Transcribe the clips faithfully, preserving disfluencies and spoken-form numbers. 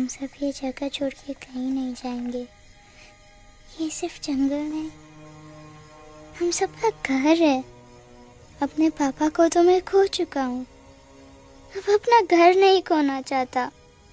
सब ये जगह छोड़ के कहीं नहीं जाएंगे। ये सिर्फ जंगल नहीं, हम सबका घर है। अपने पापा को तो मैं खो चुका हूँ, अब अपना घर नहीं खोना चाहता।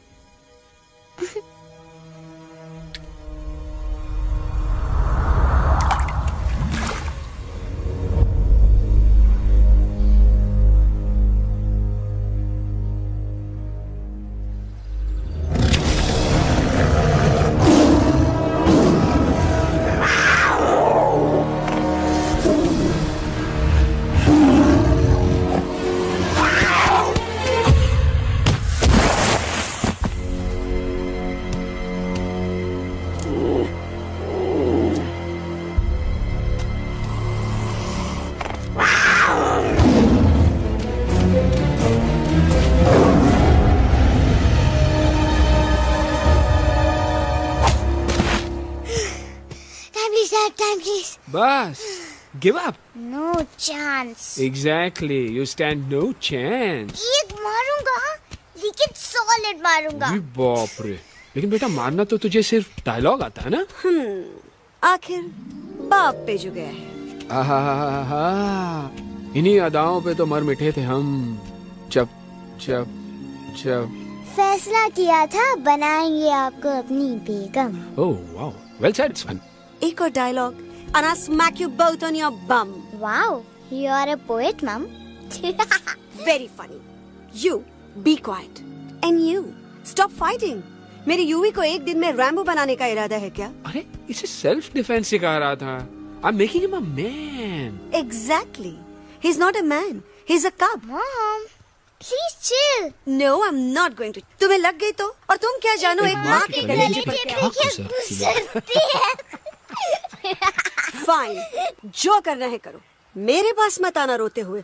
बस, give up. No chance. Exactly, you stand no chance. एक मारूंगा, लेकिन सॉलिड मारूंगा। जी बाप रे, लेकिन बेटा मारना तो तुझे सिर्फ डायलॉग आता है ना? हम्म, आखिर बाप पे जो गया है। आहा, इन्हीं अदाओं पे तो मर मिटे थे हम, जब जब जब फैसला किया था बनाएंगे आपको अपनी बेगम। Oh wow, well said, son. एक और dialogue and I'll smack you both on your bum. Wow, you are a poet, mom. Very funny. You be quiet and you stop fighting. मेरी यूवी को एक दिन में रैम्बो बनाने का इरादा है क्या? अरे इसे सेल्फ डिफेंस सिखा रहा था। I'm making him a man. Exactly. He's not a man. He's a cub. Mom, please chill. No, I'm not going to. तुम्हें लग गई तो? और तुम क्या जानो एक माँ के कलेजे पर क्या गुजरती है। फाइन, जो करना है करो, मेरे पास मत आना रोते हुए।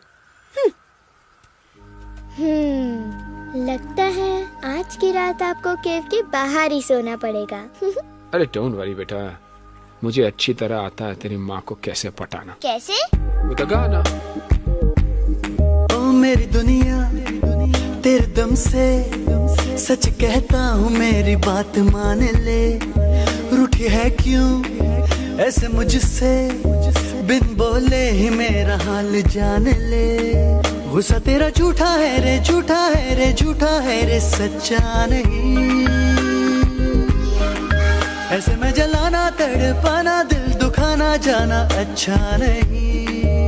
हम्म, लगता है आज की रात आपको केव के बाहर ही सोना पड़ेगा। अरे डोंट वरी बेटा, मुझे अच्छी तरह आता है तेरी माँ को कैसे पटाना। कैसे? वो तो गाना। ओ मेरी दुनिया, तेरे दम से सच कहता हूँ, मेरी बात मान ले। रूठी है क्यों ऐसे मुझसे, बिन बोले ही मेरा हाल जान ले। गुस्सा तेरा झूठा है रे, झूठा है रे, झूठा है रे, सच्चा नहीं। ऐसे में जलाना, तड़पाना, दिल दुखाना, जाना अच्छा नहीं।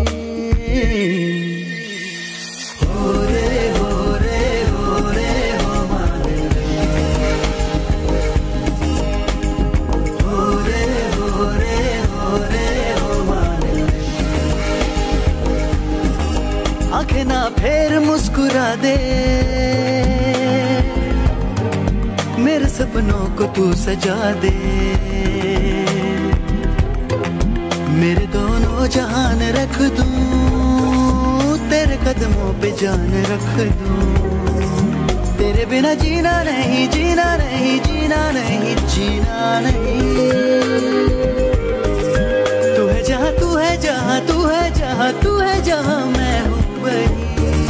हो रे हो रे हो रे हो माने, हो रे हो रे हो रे हो माने। आंखें ना फेर मुस्कुरा दे, मेरे सपनों को तू सजा दे। मेरे दोनों जहान रख दूं, तेरे कदमों पे जान रख दूं। तेरे बिना जीना नहीं, जीना नहीं, जीना नहीं, जीना नहीं। तू है जहाँ, तू है जहाँ, तू है जहाँ, तू है जहाँ, मैं हूँ वही।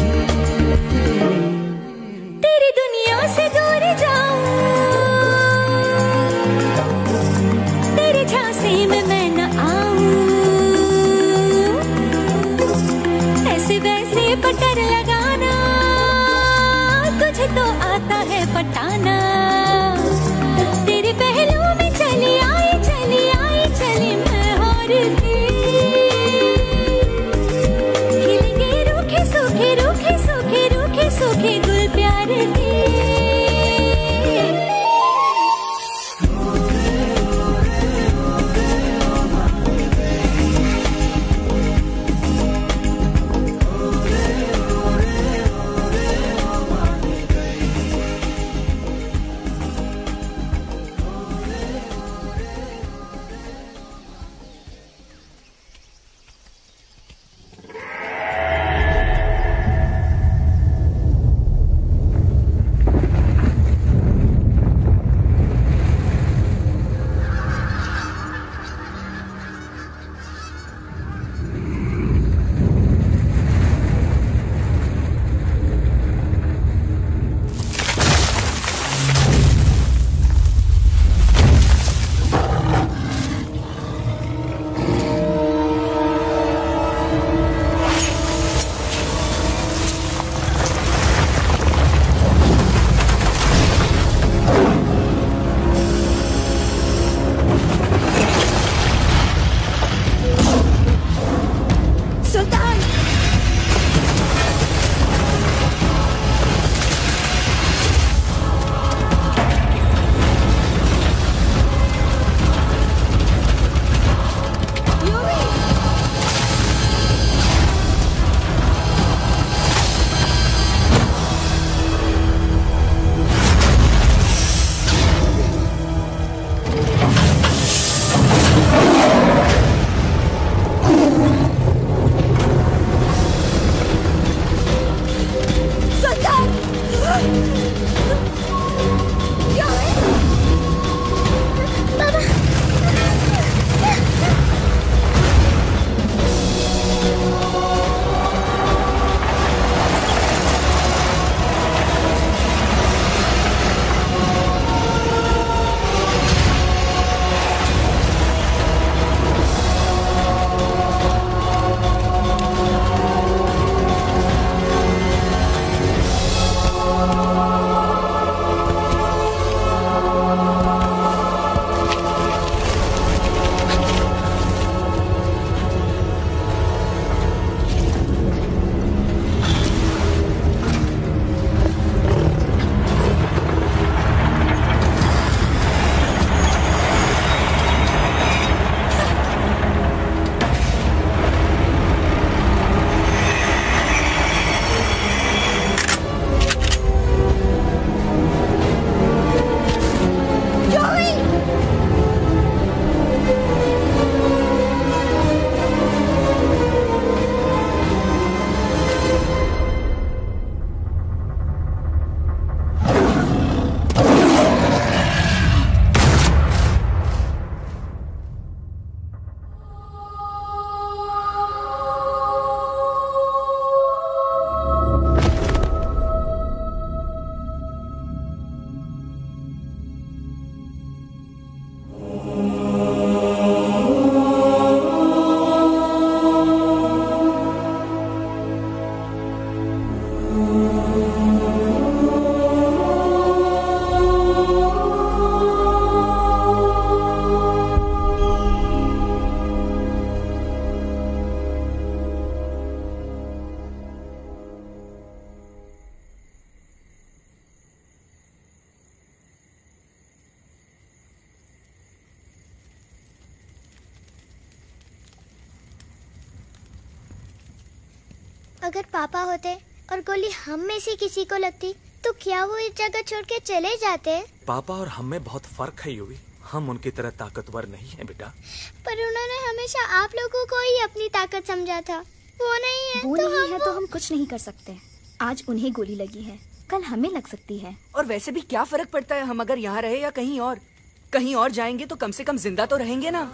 तेरी दुनिया से दूर जाऊं, तेरी झांसी में मैं न आऊं। ऐसे वैसे पटर लगाना, तुझे तो आता है पटाना। तेरे पहलू में चली आई, चली आई, चली मैं हार गई। खिलेंगे रूखे सूखे, रूखे सूखे, रूखे सूखे गुल प्यार के। अगर पापा होते और गोली हम में से किसी को लगती तो क्या वो इस जगह छोड़ के चले जाते? पापा और हम में बहुत फर्क है यूवी। हम उनकी तरह ताकतवर नहीं है बेटा। पर उन्होंने हमेशा आप लोगों को ही अपनी ताकत समझा था। वो नहीं है वो तो नहीं हम है तो हम कुछ नहीं कर सकते। आज उन्हें गोली लगी है, कल हमें लग सकती है। और वैसे भी क्या फर्क पड़ता है हम अगर यहाँ रहे या कहीं और? कहीं और जाएंगे तो कम से कम जिंदा तो रहेंगे ना।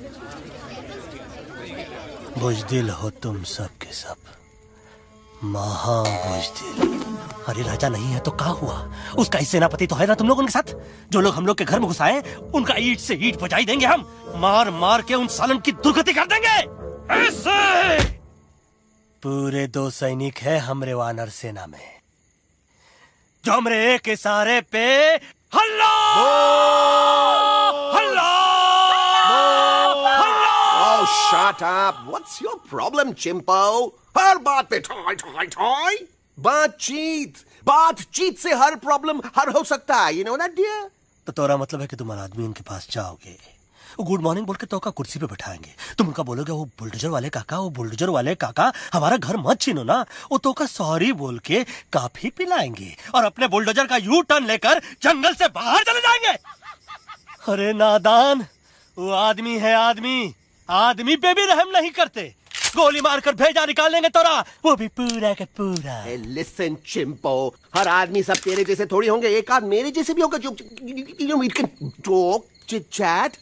बुज़दिल हो तुम सब के सब, महा बुज़दिल। अरे राजा नहीं है तो क्या हुआ? उसका ही सेनापति तो है ना तुम लोग उनके साथ। जो लोग हम लोग के घर में घुसाए उनका ईंट से ईंट बजाई देंगे हम। मार मार के उन सालन की दुर्गति कर देंगे ऐसे। पूरे दो सैनिक है हमरे वानर सेना में जो हमरे एक इशारे पे हल्ला हल्ला Oh, shut up! What's your problem, चिंपो? हर बात पे ठोय ठोय ठोय। बातचीत बातचीत से हर प्रॉब्लम हल हो सकता है, you know that dear? तो तोरा मतलब है कि तुम आदमी उनके पास जाओगे, वो गुड मॉर्निंग बोल के तो का कुर्सी पे बैठाएंगे, तुम उनका बोलोगे वो बुलडोजर वाले काका वो बुलडोजर वाले काका हमारा घर मत छीनो ना, वो तो का सॉरी बोल के काफी पिलाएंगे और अपने बुलडोजर का यू टर्न लेकर जंगल से बाहर चले जाएंगे। अरे नादान, वो आदमी है आदमी, आदमी पे भी रहम नहीं करते। गोली मारकर भेजा निकाल लेंगे तोरा, वो भी पूरा का पूरा। Hey, listen, चिंपो, हर आदमी सब तेरे जैसे थोड़ी होंगे, एक आध मेरे जैसे भी होगा जो you know we can talk, chit chat,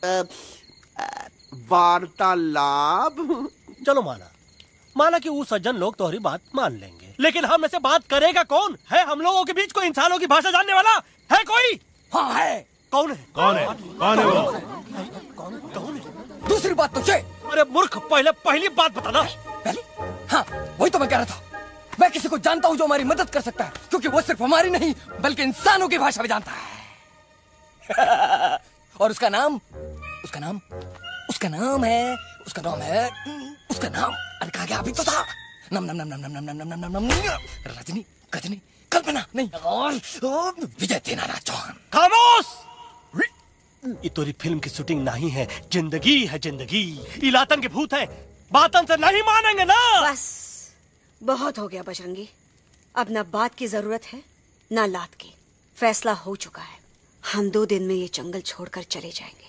वार्तालाप। चलो माना माना कि वो सज्जन लोग तुम्हारी बात मान लेंगे, लेकिन हम ऐसे बात करेगा कौन? है हम लोगों के बीच कोई इंसानों की भाषा जानने वाला है कोई? हाँ है। कौन है? कौन है? कौन है वो? कौन कौन है? दूसरी बात तो ये। अरे मूर्ख, पहले पहली बात बताना। पहले? हाँ, वही तो मैं कह रहा था। मैं किसी को जानता हूँ जो हमारी मदद कर सकता है, क्योंकि वो सिर्फ हमारी नहीं बल्कि इंसानों की भाषा भी जानता है। और उसका नाम उसका नाम उसका नाम है उसका नाम है उसका नाम अरे कहा गया अभी तो था। नम नम नम नम नम नम नम नम नम नम रजनी गजनी कल्पना नहीं और विजय तेनालीराम चौहान। खामोश! ये तोरी फिल्म की शूटिंग नहीं है, जिंदगी है जिंदगी। इलातन के भूत है, बातन से नहीं मानेंगे ना। बस बहुत हो गया बजरंगी, अब ना बात की जरूरत है ना लात की। फैसला हो चुका है, हम दो दिन में ये जंगल छोड़कर चले जाएंगे।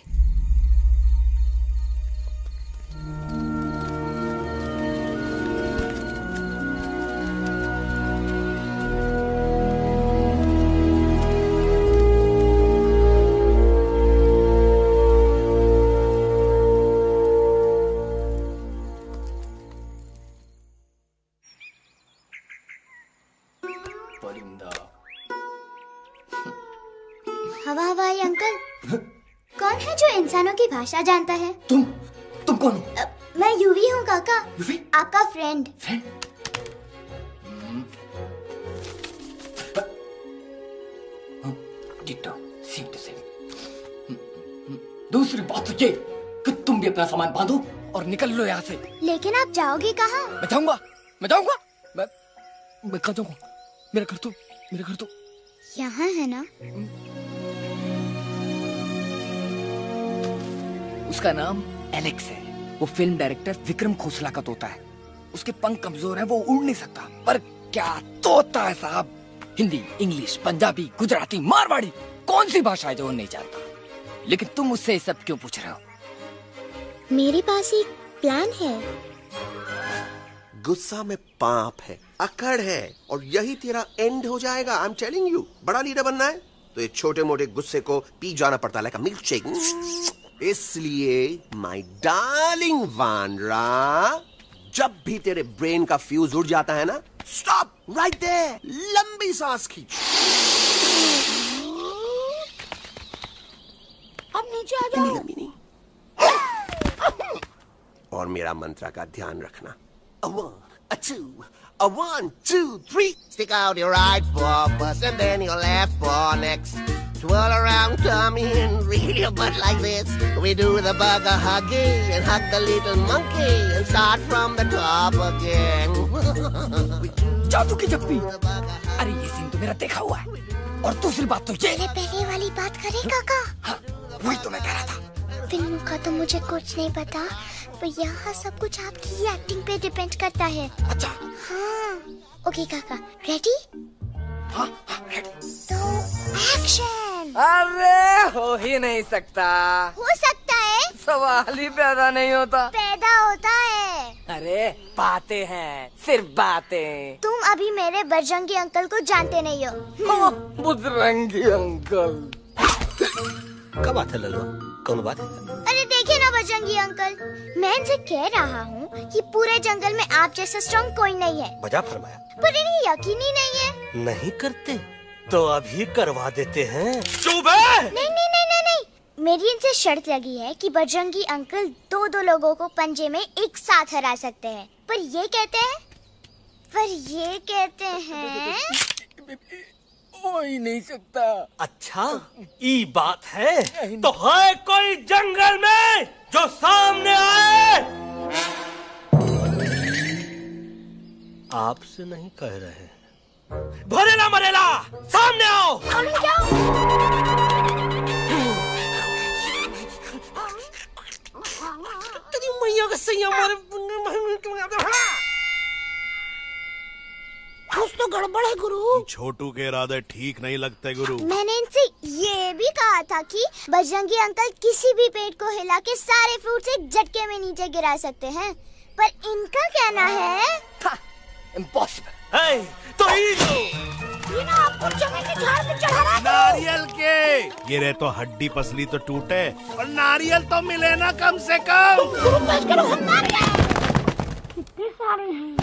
हवा हवाई अंकल, कौन है जो इंसानों की भाषा जानता है? तुम तुम कौन हो? अ, मैं यूवी हूँ काका। यूवी? आपका फ्रेंड। फ्रेंड? दूसरी बात तो ये कि तुम भी अपना सामान बांधो और निकल लो यहाँ से। लेकिन आप जाओगे कहाँ? मैं जाऊंगा मैं जाऊंगा मैं मैं कहाँ जाऊंगा? मेरा घर तो मेरा घर तो यहाँ है ना। उसका नाम एलेक्स है, वो फिल्म डायरेक्टर विक्रम खोसला का तोता है। उसके पंख कमजोर हैं, वो उड़ नहीं सकता, पर क्या तोता है साहब। हिंदी, इंग्लिश, पंजाबी, गुजराती, मारवाड़ी, कौन सी भाषा है जो वो नहीं जानता? लेकिन तुम मुझसे ये सब क्यों पूछ रहे हो? मेरे पास एक प्लान है। गुस्सा में पाप है, अकड़ है, और यही तेरा एंड हो जाएगा। आई एम टेलिंग यू, बड़ा लीडर बनना है तो ये छोटे मोटे गुस्से को पी जाना पड़ता है, लाइक अ मिल्क शेक। इसलिए माय डार्लिंग वानरा, जब भी तेरे ब्रेन का फ्यूज उड़ जाता है ना, स्टॉप राइट देयर, लंबी सांस खींच। अब नीचे आ जाओ। लंबी नहीं, और मेरा मंत्र का ध्यान रखना। A one, a two, a one, two, three. Stick out your right paw first and then your left paw next. Twirl around, tummy and reel your butt like this. We do the bugger huggy and hug the little monkey and start from the top again. जादू की जप्पी। अरे ये scene तो मेरा देखा हुआ है। और दूसरी बात तो ये। पहले पहले वाली बात करें काका। हाँ, वही तो मैं कह रहा था। फिल्मों का तो मुझे कुछ नहीं पता, पर यहाँ सब कुछ आपकी एक्टिंग पे डिपेंड करता है। अच्छा। हाँ। ओके काका, रेडी? हाँ, हाँ, रेडी। तो एक्शन। अरे हो ही नहीं सकता। हो सकता है। सवाल ही पैदा नहीं होता। पैदा होता है। अरे बातें हैं, सिर्फ बातें। तुम अभी मेरे बजरंगी अंकल को जानते नहीं हो। बजरंगी अंकल। क्या बात है लल्लू? कौन बात है? अरे देखिए ना बजरंगी अंकल, मैं इनसे कह रहा हूँ कि पूरे जंगल में आप जैसा स्ट्रॉन्ग कोई नहीं है। मजा फरमाया। पर इन्हें यकीन ही नहीं है। नहीं करते तो अभी करवा देते हैं। चुप है। नहीं नहीं नहीं नहीं नहीं, मेरी इनसे शर्त लगी है कि बजरंगी अंकल दो दो लोगों को पंजे में एक साथ हरा सकते हैं। पर ये कहते हैं पर ये कहते हैं हो ही नहीं सकता। अच्छा ये बात है तो है कोई जंगल में जो सामने आए? आपसे नहीं कह रहे, भरेला मरेला सामने आओ। तेरी मैया का सही हमारे कुछ तो गड़बड़ है गुरु। छोटू के इरादे ठीक नहीं लगते गुरु। मैंने इनसे ये भी कहा था कि बजरंगी अंकल किसी भी पेड़ को हिला के सारे फ्रूट एक झटके में नीचे गिरा सकते हैं, पर इनका कहना है इम्पॉसिबल। है तो ही ये ना आपको चने के झाड़ पे चढ़ा रहा है। नारियल के गिरे तो हड्डी पसली तो टूटे और नारियल तो मिले ना कम से कम। कितने सारे हैं।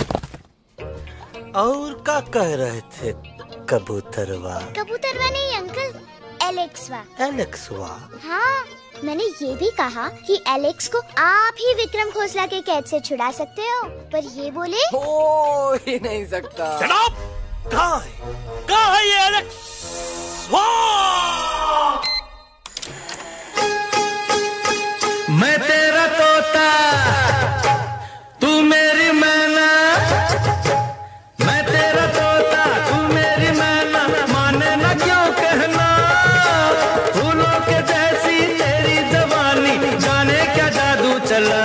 और क्या कह रहे थे कबूतरवा? कबूतरवा नहीं अंकल, एलेक्सवा। एलेक्सवा? हाँ, मैंने ये भी कहा कि एलेक्स को आप ही विक्रम खोसला के कैद से छुड़ा सकते हो, पर ये बोले हो ही नहीं सकता। जनाब कहाँ है? कहाँ है ये एलेक्स? मैं तेरा तोता तू मेरी मैना, मैं तेरा तोता तू मेरी मैना, माने ना क्यों कहना, फूलों के जैसी तेरी जवानी, जाने क्या जादू चला,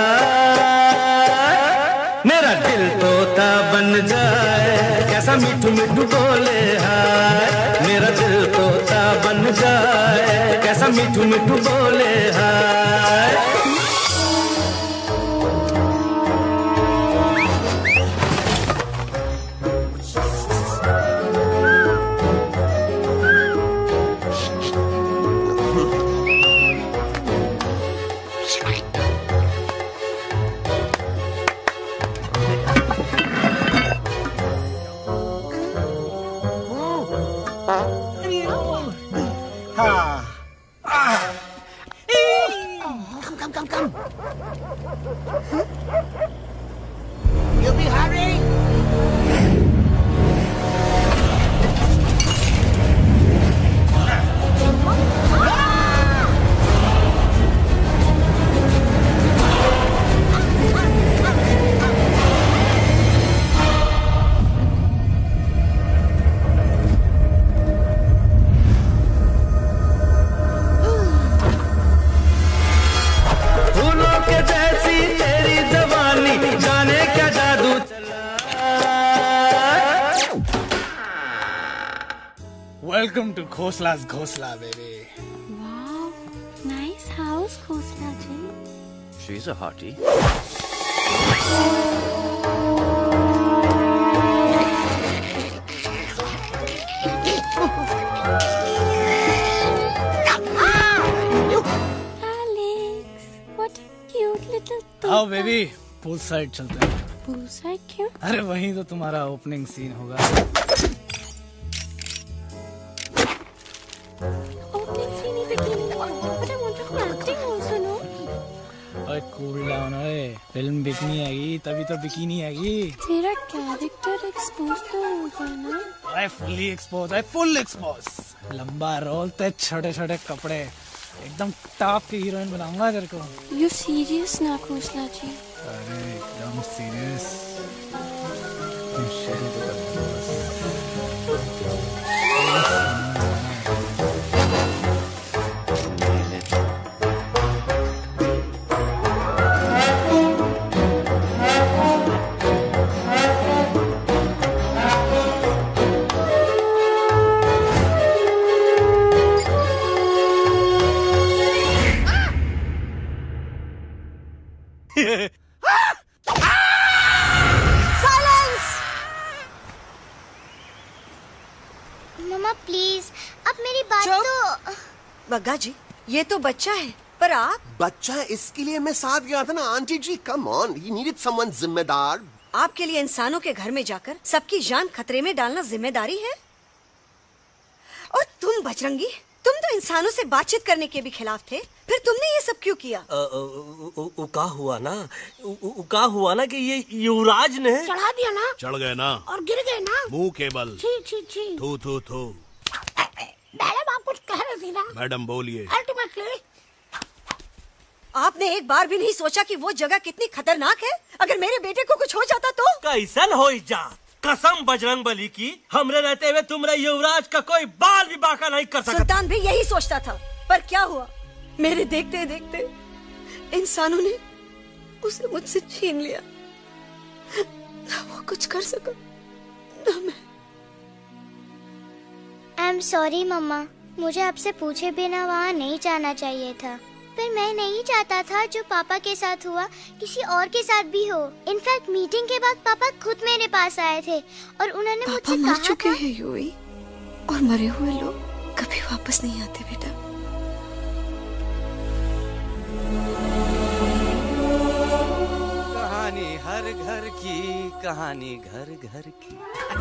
मेरा दिल तोता बन जाए, कैसा मिठू मिठू बोले हाय, मेरा दिल तोता बन जाए, कैसा मिठू मिठू बोले hi. Welcome to Khosla's Ghosla, baby. Wow, nice house, Khosla ji. She's a hottie. Alex, what a cute little toy. आओ बेबी, पूल साइड चलते हैं। पूल साइड क्यों? अरे वहीं तो तुम्हारा ओपनिंग सीन होगा। कूल डाउन ओए, फिल्म बिकनी आएगी तभी तो बिकिनी आएगी। तेरा कैरेक्टर एक्सपोज तो होगा ना? I fully expose, I full expose. लंबा रोल ते छोटे छोटे कपड़े, एकदम टॉप की हीरोइन बनाऊंगा तेरे को। यू सीरियस ना खोसला जी? अरे एकदम सीरियस। प्लीज, अब मेरी बात तो। बग्गा जी, ये तो बच्चा है, पर आप बच्चा है इसके लिए मैं साथ गया था ना aunty ji. Come on, he needed someone जिम्मेदार। आपके लिए इंसानों के घर में जाकर सबकी जान खतरे में डालना जिम्मेदारी है? और तुम बजरंगी, तुम तो इंसानों से बातचीत करने के भी खिलाफ थे, फिर तुमने ये सब क्यों किया? का हुआ ना का हुआ ना कि ये युवराज ने चढ़ा दिया ना, चढ़ गए ना और गिर गए ना, मुंह के बल। छी छी छी। थू थू थू। मैडम आप कुछ कह रही थी ना? मैडम बोलिए। अल्टीमेटली आपने एक बार भी नहीं सोचा कि वो जगह कितनी खतरनाक है? अगर मेरे बेटे को कुछ हो जाता तो? कैसन हो जात? कसम बजरंग बली की, हमरे रहते हुए तुमरे युवराज का कोई बाल भी बाका नहीं कर सकता। सुल्तान भी यही सोचता था, पर क्या हुआ? मेरे देखते देखते इंसानों ने उसे मुझसे छीन लिया। ना वो कुछ कर सका, ना मैं। आई एम सॉरी मम्मा, मुझे आपसे पूछे बिना वहाँ नहीं जाना चाहिए था, पर मैं नहीं चाहता था जो पापा के साथ हुआ किसी और के साथ भी हो। इनफैक्ट मीटिंग के बाद पापा खुद मेरे पास आए थे और उन्होंने मुझसे कहा मर चुके हैं यूई, और मरे हुए लोग कभी वापस नहीं आते बेटा। कहानी हर घर की, कहानी घर घर की।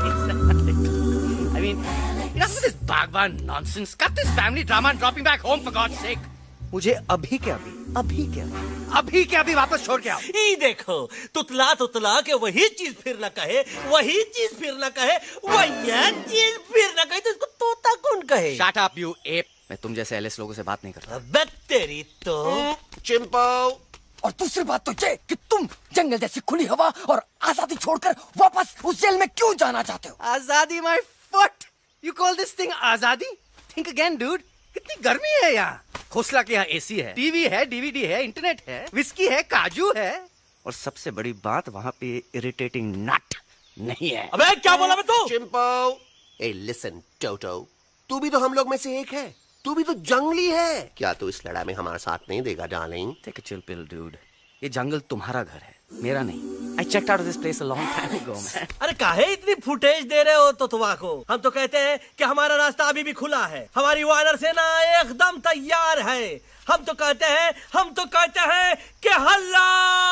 I mean, enough with this Bhagwan nonsense. Cut this family drama and drop him back home for God's sake. मुझे अभी के अभी, अभी के अभी, अभी के अभी वापस छोड़ के आओ। ई देखो, तुतला तुतला के वही चीज फिर न कहे, वही चीज फिर न कहे, वही चीज फिर न कहे, तो इसको तोता कौन कहे? Shut up, you ape. मैं तुम जैसे एलिस लोगों से बात नहीं करता। अबे तेरी तो चिंपो। और दूसरी बात तो ये कि तुम जंगल जैसी खुली हवा और आजादी छोड़कर वापस उस जेल में क्यों जाना चाहते हो? आजादी my foot. You call this thing आजादी? Think again, dude. कितनी गर्मी है यहाँ। खोसला के यहाँ एसी है, टीवी है, डीवीडी है, इंटरनेट है, विस्की है, काजू है, और सबसे बड़ी बात वहाँ पे इरिटेटिंग नट नहीं है। अबे क्या बोला मैं तू? चिंपो। ए लिसन टोटो, तू भी तो हम लोग में से एक है, तू भी तो जंगली है। क्या तू इस लड़ाई में हमारा साथ नहीं देगा darling? Take a chill pill dude, ये जंगल तुम्हारा घर है, मेरा नहीं। I checked out of this place a long time ago, man. अरे काहे इतनी फुटेज दे रहे हो तो तुवा को? हम तो कहते हैं कि हमारा रास्ता अभी भी खुला है, हमारी वानर सेना एकदम तैयार है। हम तो कहते हैं, हम तो कहते हैं कि हल्ला।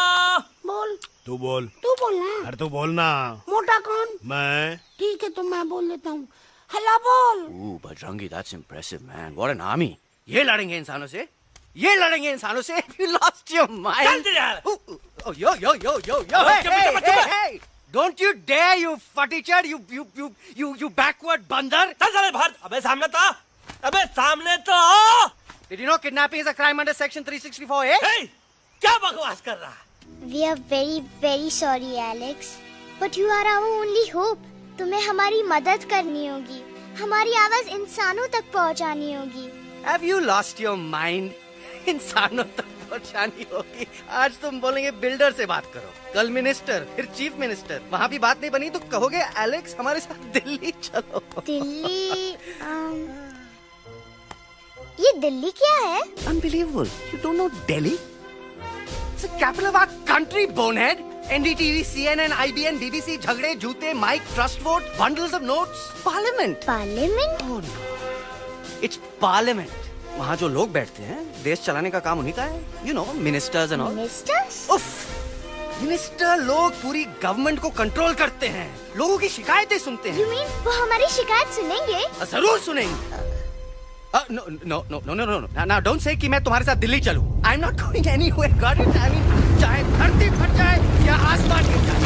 बोल। तू बोल। तू बोलना। अरे तू बोलना। मोटा कौन? मैं। ठीक है तो मैं बोल लेता हूँ। हल्ला बोल। Ooh, Bajrangi, that's impressive, man. What an army. ये लड़ेंगे इंसानों से? ये लड़ेंगे इंसानों से? You lost your mind. चल यार। Oh, yo, yo, yo, yo, yo! Hey, hey, hey, hey! Don't you dare, you fatichard, you, you, you, you, you backward बंदर! चल चल भाग! अबे सामने तो, अबे सामने तो आओ! Did you know kidnapping is a crime under section three sixty-four A? Hey, क्या बकवास कर रहा? We are very very sorry, Alex, but you are our only hope. तुम्हें हमारी मदद करनी होगी, हमारी आवाज इंसानों तक पहुंचानी होगी। Have you lost your mind? इंसानों तक पहुंचानी होगी। आज तुम बोलेंगे बिल्डर से बात करो, कल मिनिस्टर, फिर चीफ मिनिस्टर। वहाँ भी बात नहीं बनी तो कहोगे एलेक्स हमारे साथ दिल्ली चलो। दिल्ली? um, ये दिल्ली क्या है? Unbelievable. You don't know Delhi? It's the capital of our country, bonehead. N D T V, C N N, I B N, B B C, झगड़े, जूते, mic, trust vote, bundles of notes, parliament. Parliament? Oh no. It's parliament. वहाँ जो लोग बैठते हैं, देश चलाने का काम उन्हीं का है। You know, ministers and all. Ministers? उफ, मिनिस्टर लोग पूरी गवर्नमेंट को कंट्रोल करते हैं, लोगों की शिकायतें सुनते हैं। You mean वो हमारी शिकायत सुनेंगे? जरूर सुनेंगे। No, no, no, no, no, no, no. Now don't say कि मैं तुम्हारे साथ दिल्ली चलूं. I'm not going anywhere. Got it? I mean, चाहे धरती फट जाए या आसमान गिर जाए।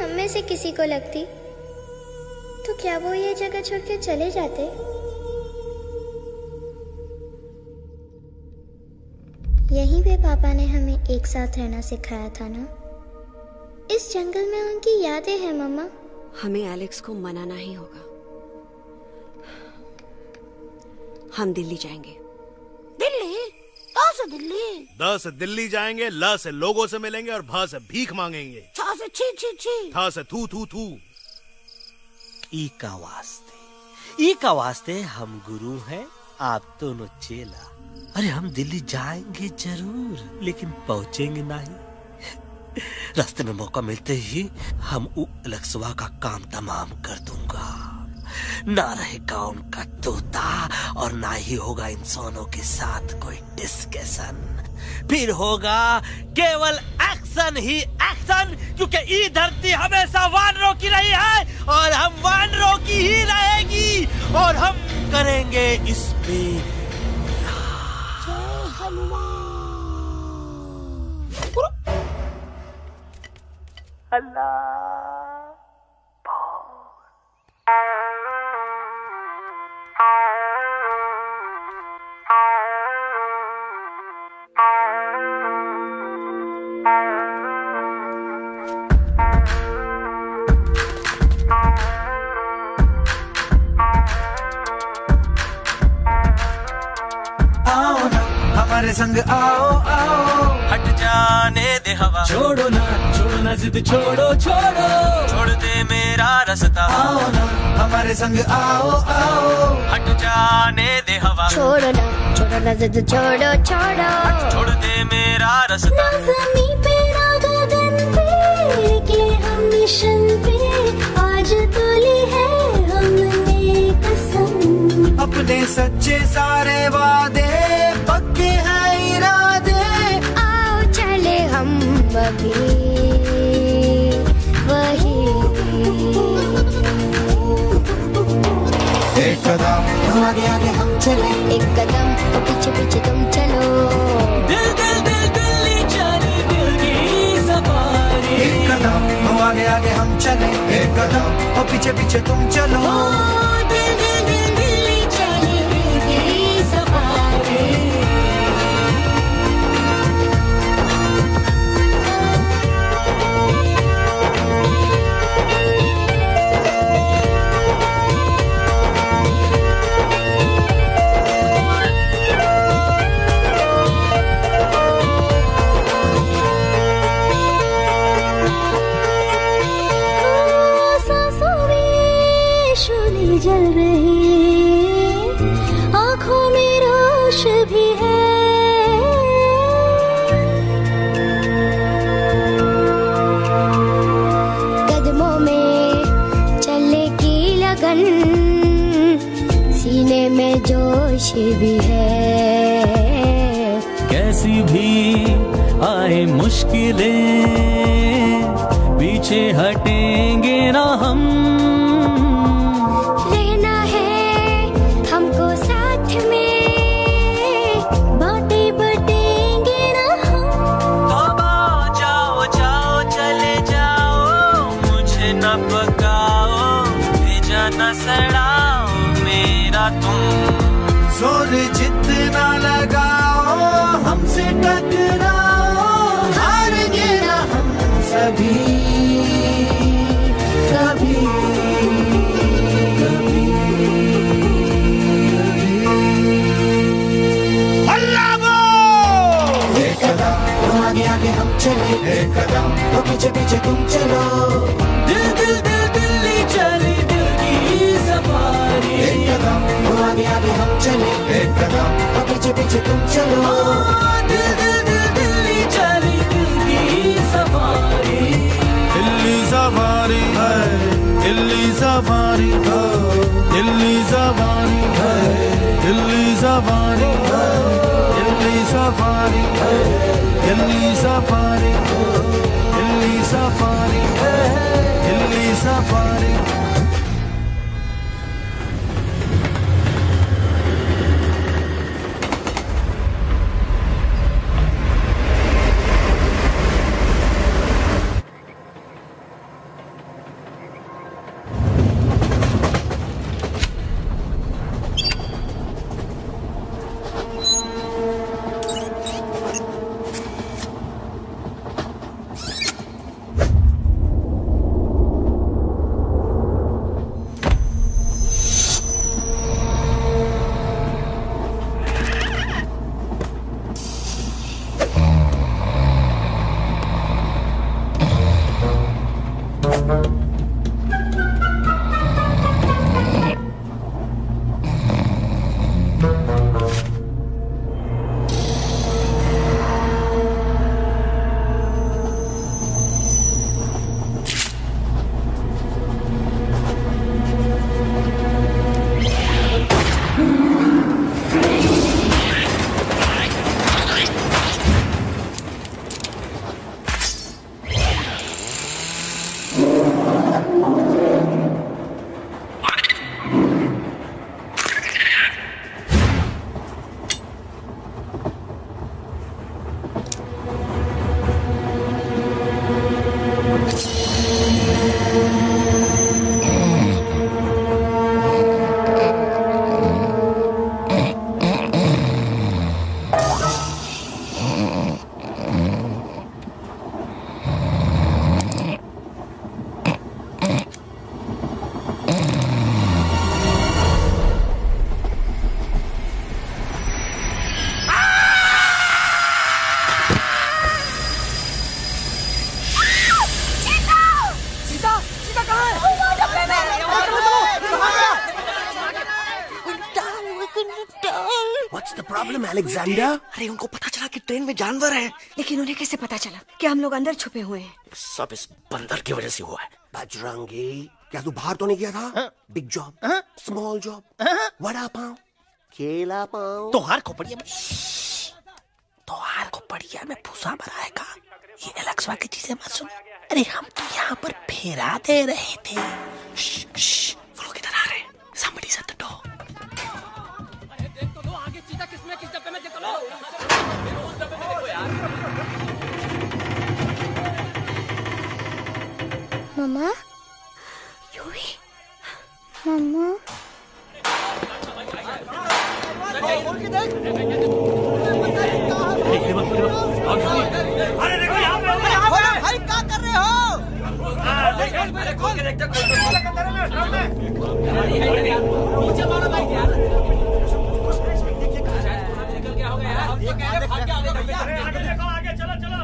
किसी को लगती तो क्या वो ये जगह छोड़ के चले जाते? यहीं पे पापा ने हमें एक साथ रहना सिखाया था ना। इस जंगल में उनकी यादें हैं मम्मा। हमें एलेक्स को मनाना ही होगा। हम दिल्ली जाएंगे। दिल्ली? कहाँ से दिल्ली? द से दिल्ली जाएंगे, ल से लोगों से मिलेंगे और भ से भीख मांगेंगे, छ से छी छी छी, थ से थू थू थू। ई का वास्ते, ई का वास्ते हम गुरु हैं, आप दोनों चेला। अरे हम दिल्ली जाएंगे जरूर, लेकिन पहुंचेंगे नहीं। रास्ते में मौका मिलते ही हम उ अलक्सवा का काम तमाम कर दूंगा। ना रहेगा उनका तोता और ना ही होगा इंसानों के साथ कोई डिस्कशन। फिर होगा केवल एक्शन ही एक्शन, क्योंकि ये धरती हमेशा वानरों की रही है और हम वानरों की ही रहेगी, और हम करेंगे इस पे हमारे संग आओ आओ, हट जाने दे हवा, छोड़ो ना छोड़ो ना जिद छोड़ो छोड़ो, छोड़ दे मेरा रास्ता, आओ ना हमारे संग आओ आओ, हट जाने दे हवा, छोड़ो ना छोड़ो ना जिद छोड़ो छोड़ो, छोड़ दे मेरा रास्ता। ना ज़मीं पे ना गगन पे, निकले हम मिशन पे, आज तो ली है हमने कसम। अपने सच्चे सारे वादे पक्के हैं इरादे, आओ चले हम अभी वही। एक कदम आगे आगे हम चले, एक कदम और पीछे पीछे तुम चलो। दिल दिल दिल दिल्ली चले, दिल की सफारी। एक कदम आगे आगे हम चले, एक कदम और पीछे पीछे तुम चलो। दिल दिल दिल दिल्ली चले, दिल की सफारी। जल रही आँखों में रोश भी है, कदमों में चलने की लगन, सीने में जोश भी है। कैसी भी आए मुश्किलें, पीछे हटेंगे ना हम, जोर जितना लगाओ हमसे टकराओ, हारेंगे ना हम सभी कभी कभी। अल्लाह वो एक कदम आगे आगे हम चले, एक कदम तो पीछे पीछे तुम चलो। दिल दिल दिल दिल्ली चले, दिल की सफारी। एक कदम आगे आगे हम चले, एक कदम और पीछे पीछे तुम चलो। दिल दिल दिल दिल्ली चले, दिल की सफारी। दिल्ली सफारी है, दिल्ली सफारी है, दिल्ली सफारी है, दिल्ली सफारी है, दिल्ली सफारी है, दिल्ली सफारी है, दिल्ली सफारी है, दिल्ली सफारी। चीता कहाँ है? What's the problem, Alexander? अरे उनको पता चला कि ट्रेन में जानवर है, लेकिन उन्हें कैसे पता चला कि हम लोग अंदर छुपे हुए हैं? सब इस बंदर की वजह से हुआ है। बजरंगी, क्या तू बाहर तो नहीं गया था? Big job, small job, vada pav, केला पाव। तो हार खोपड़िया में तो हार खोपड़िया में भूसा बनाएगा। ये एलेक्सा की चीजें मत सुन। अरे हम तो यहाँ पर फेरा दे रहे थे। वो लोग किधर आ रहे हैं? Somebody shut the door. अरे देख तो लो आगे चीता किसमें किस डब्बे में, देख तो लो। उस डब्बे में देखो यार। मम्मा, यूवी, मम्मा, अरे देखो यहाँ पे भाई क्या कर रहे हो? अरे खोल के देखते नीचे मारो भाई यार। निकल गया होगा यार। ये कह रहे भाग के आगे देखो, आगे चलो चलो।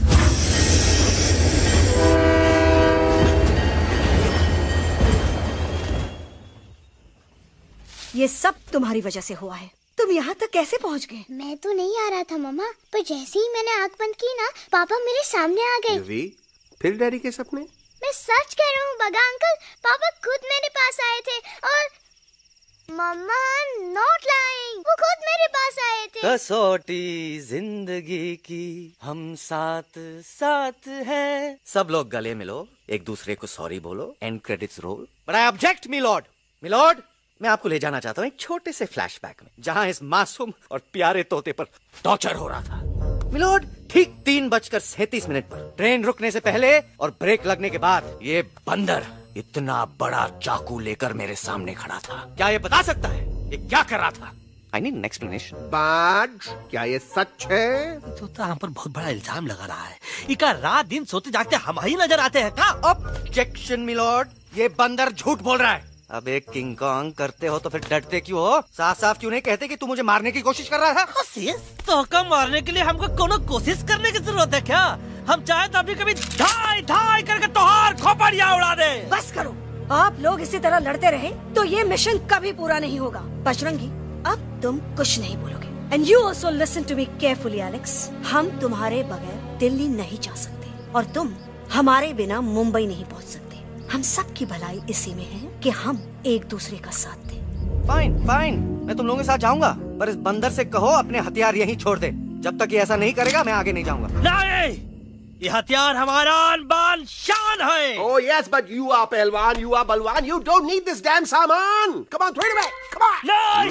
ये सब तुम्हारी वजह से हुआ है। तुम यहाँ तक कैसे पहुँच गए? मैं तो नहीं आ रहा था मम्मा, पर जैसे ही मैंने आँख बंद की ना, पापा मेरे सामने आ गए। यूवी, फिर डैडी के सपने? मैं सच कह रहा हूँ बगा अंकल, पापा खुद मेरे पास आए थे और मम्मा नॉट लाइंग, वो खुद मेरे पास आए थे। कसौटी जिंदगी की हम साथ साथ हैं। सब लोग गले मिलो, एक दूसरे को सॉरी बोलो, end credits roll. But I object milord. Milord, मैं आपको ले जाना चाहता हूँ एक छोटे से फ्लैशबैक में, जहाँ इस मासूम और प्यारे तोते पर टॉर्चर हो रहा था। मिलॉर्ड, ठीक तीन बजकर सैंतीस मिनट पर ट्रेन रुकने से पहले और ब्रेक लगने के बाद ये बंदर इतना बड़ा चाकू लेकर मेरे सामने खड़ा था। क्या ये बता सकता है ये क्या कर रहा था? I need an explanation. बाज, क्या ये सच है? तो हम पर बहुत बड़ा इल्जाम लगा रहा है। इका रात दिन सोते जागते हम ही नजर आते हैं का? ऑब्जेक्शन मिलॉर्ड, ये बंदर झूठ बोल रहा है। अब एक किंग कॉन्ग करते हो तो फिर डरते क्यों हो? साफ साफ क्यों नहीं कहते कि तू मुझे मारने की कोशिश कर रहा था? कोशिश? तो कम मारने के लिए हमको कोनो कोशिश करने की जरूरत है क्या? हम चाहे तो अभी कभी धाई धाई करके तोहार खोपड़िया उड़ा दे। बस करो, आप लोग इसी तरह लड़ते रहे तो ये मिशन कभी पूरा नहीं होगा। बजरंगी, अब तुम कुछ नहीं बोलोगे। And you also listen to me carefully Alex. हम तुम्हारे बगैर दिल्ली नहीं जा सकते और तुम हमारे बिना मुंबई नहीं पहुंच सकते। हम सब की भलाई इसी में है कि हम एक दूसरे का साथ दें। फाइन फाइन, मैं तुम लोगों के साथ जाऊंगा, पर इस बंदर से कहो अपने हथियार यहीं छोड़ दे। जब तक ये ऐसा नहीं करेगा मैं आगे नहीं जाऊंगा। नहीं, ये हथियार हमारा आन-बान शान है। Oh yes, but you are पहलवान, you are बलवान, you don't need this damn सामान. Come on, throw it away. Come on. नहीं,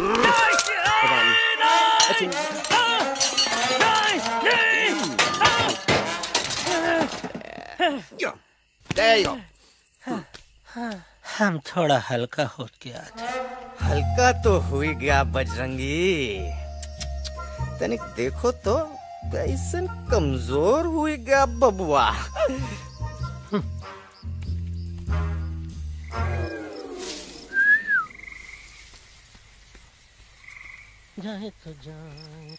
नहीं, नहीं. There you go. हम थोड़ा हल्का हो गया था। हल्का तो हुई गया बजरंगी, तनिक देखो तो कैसन कमजोर हुई गया बबुआ। जाए तो जाए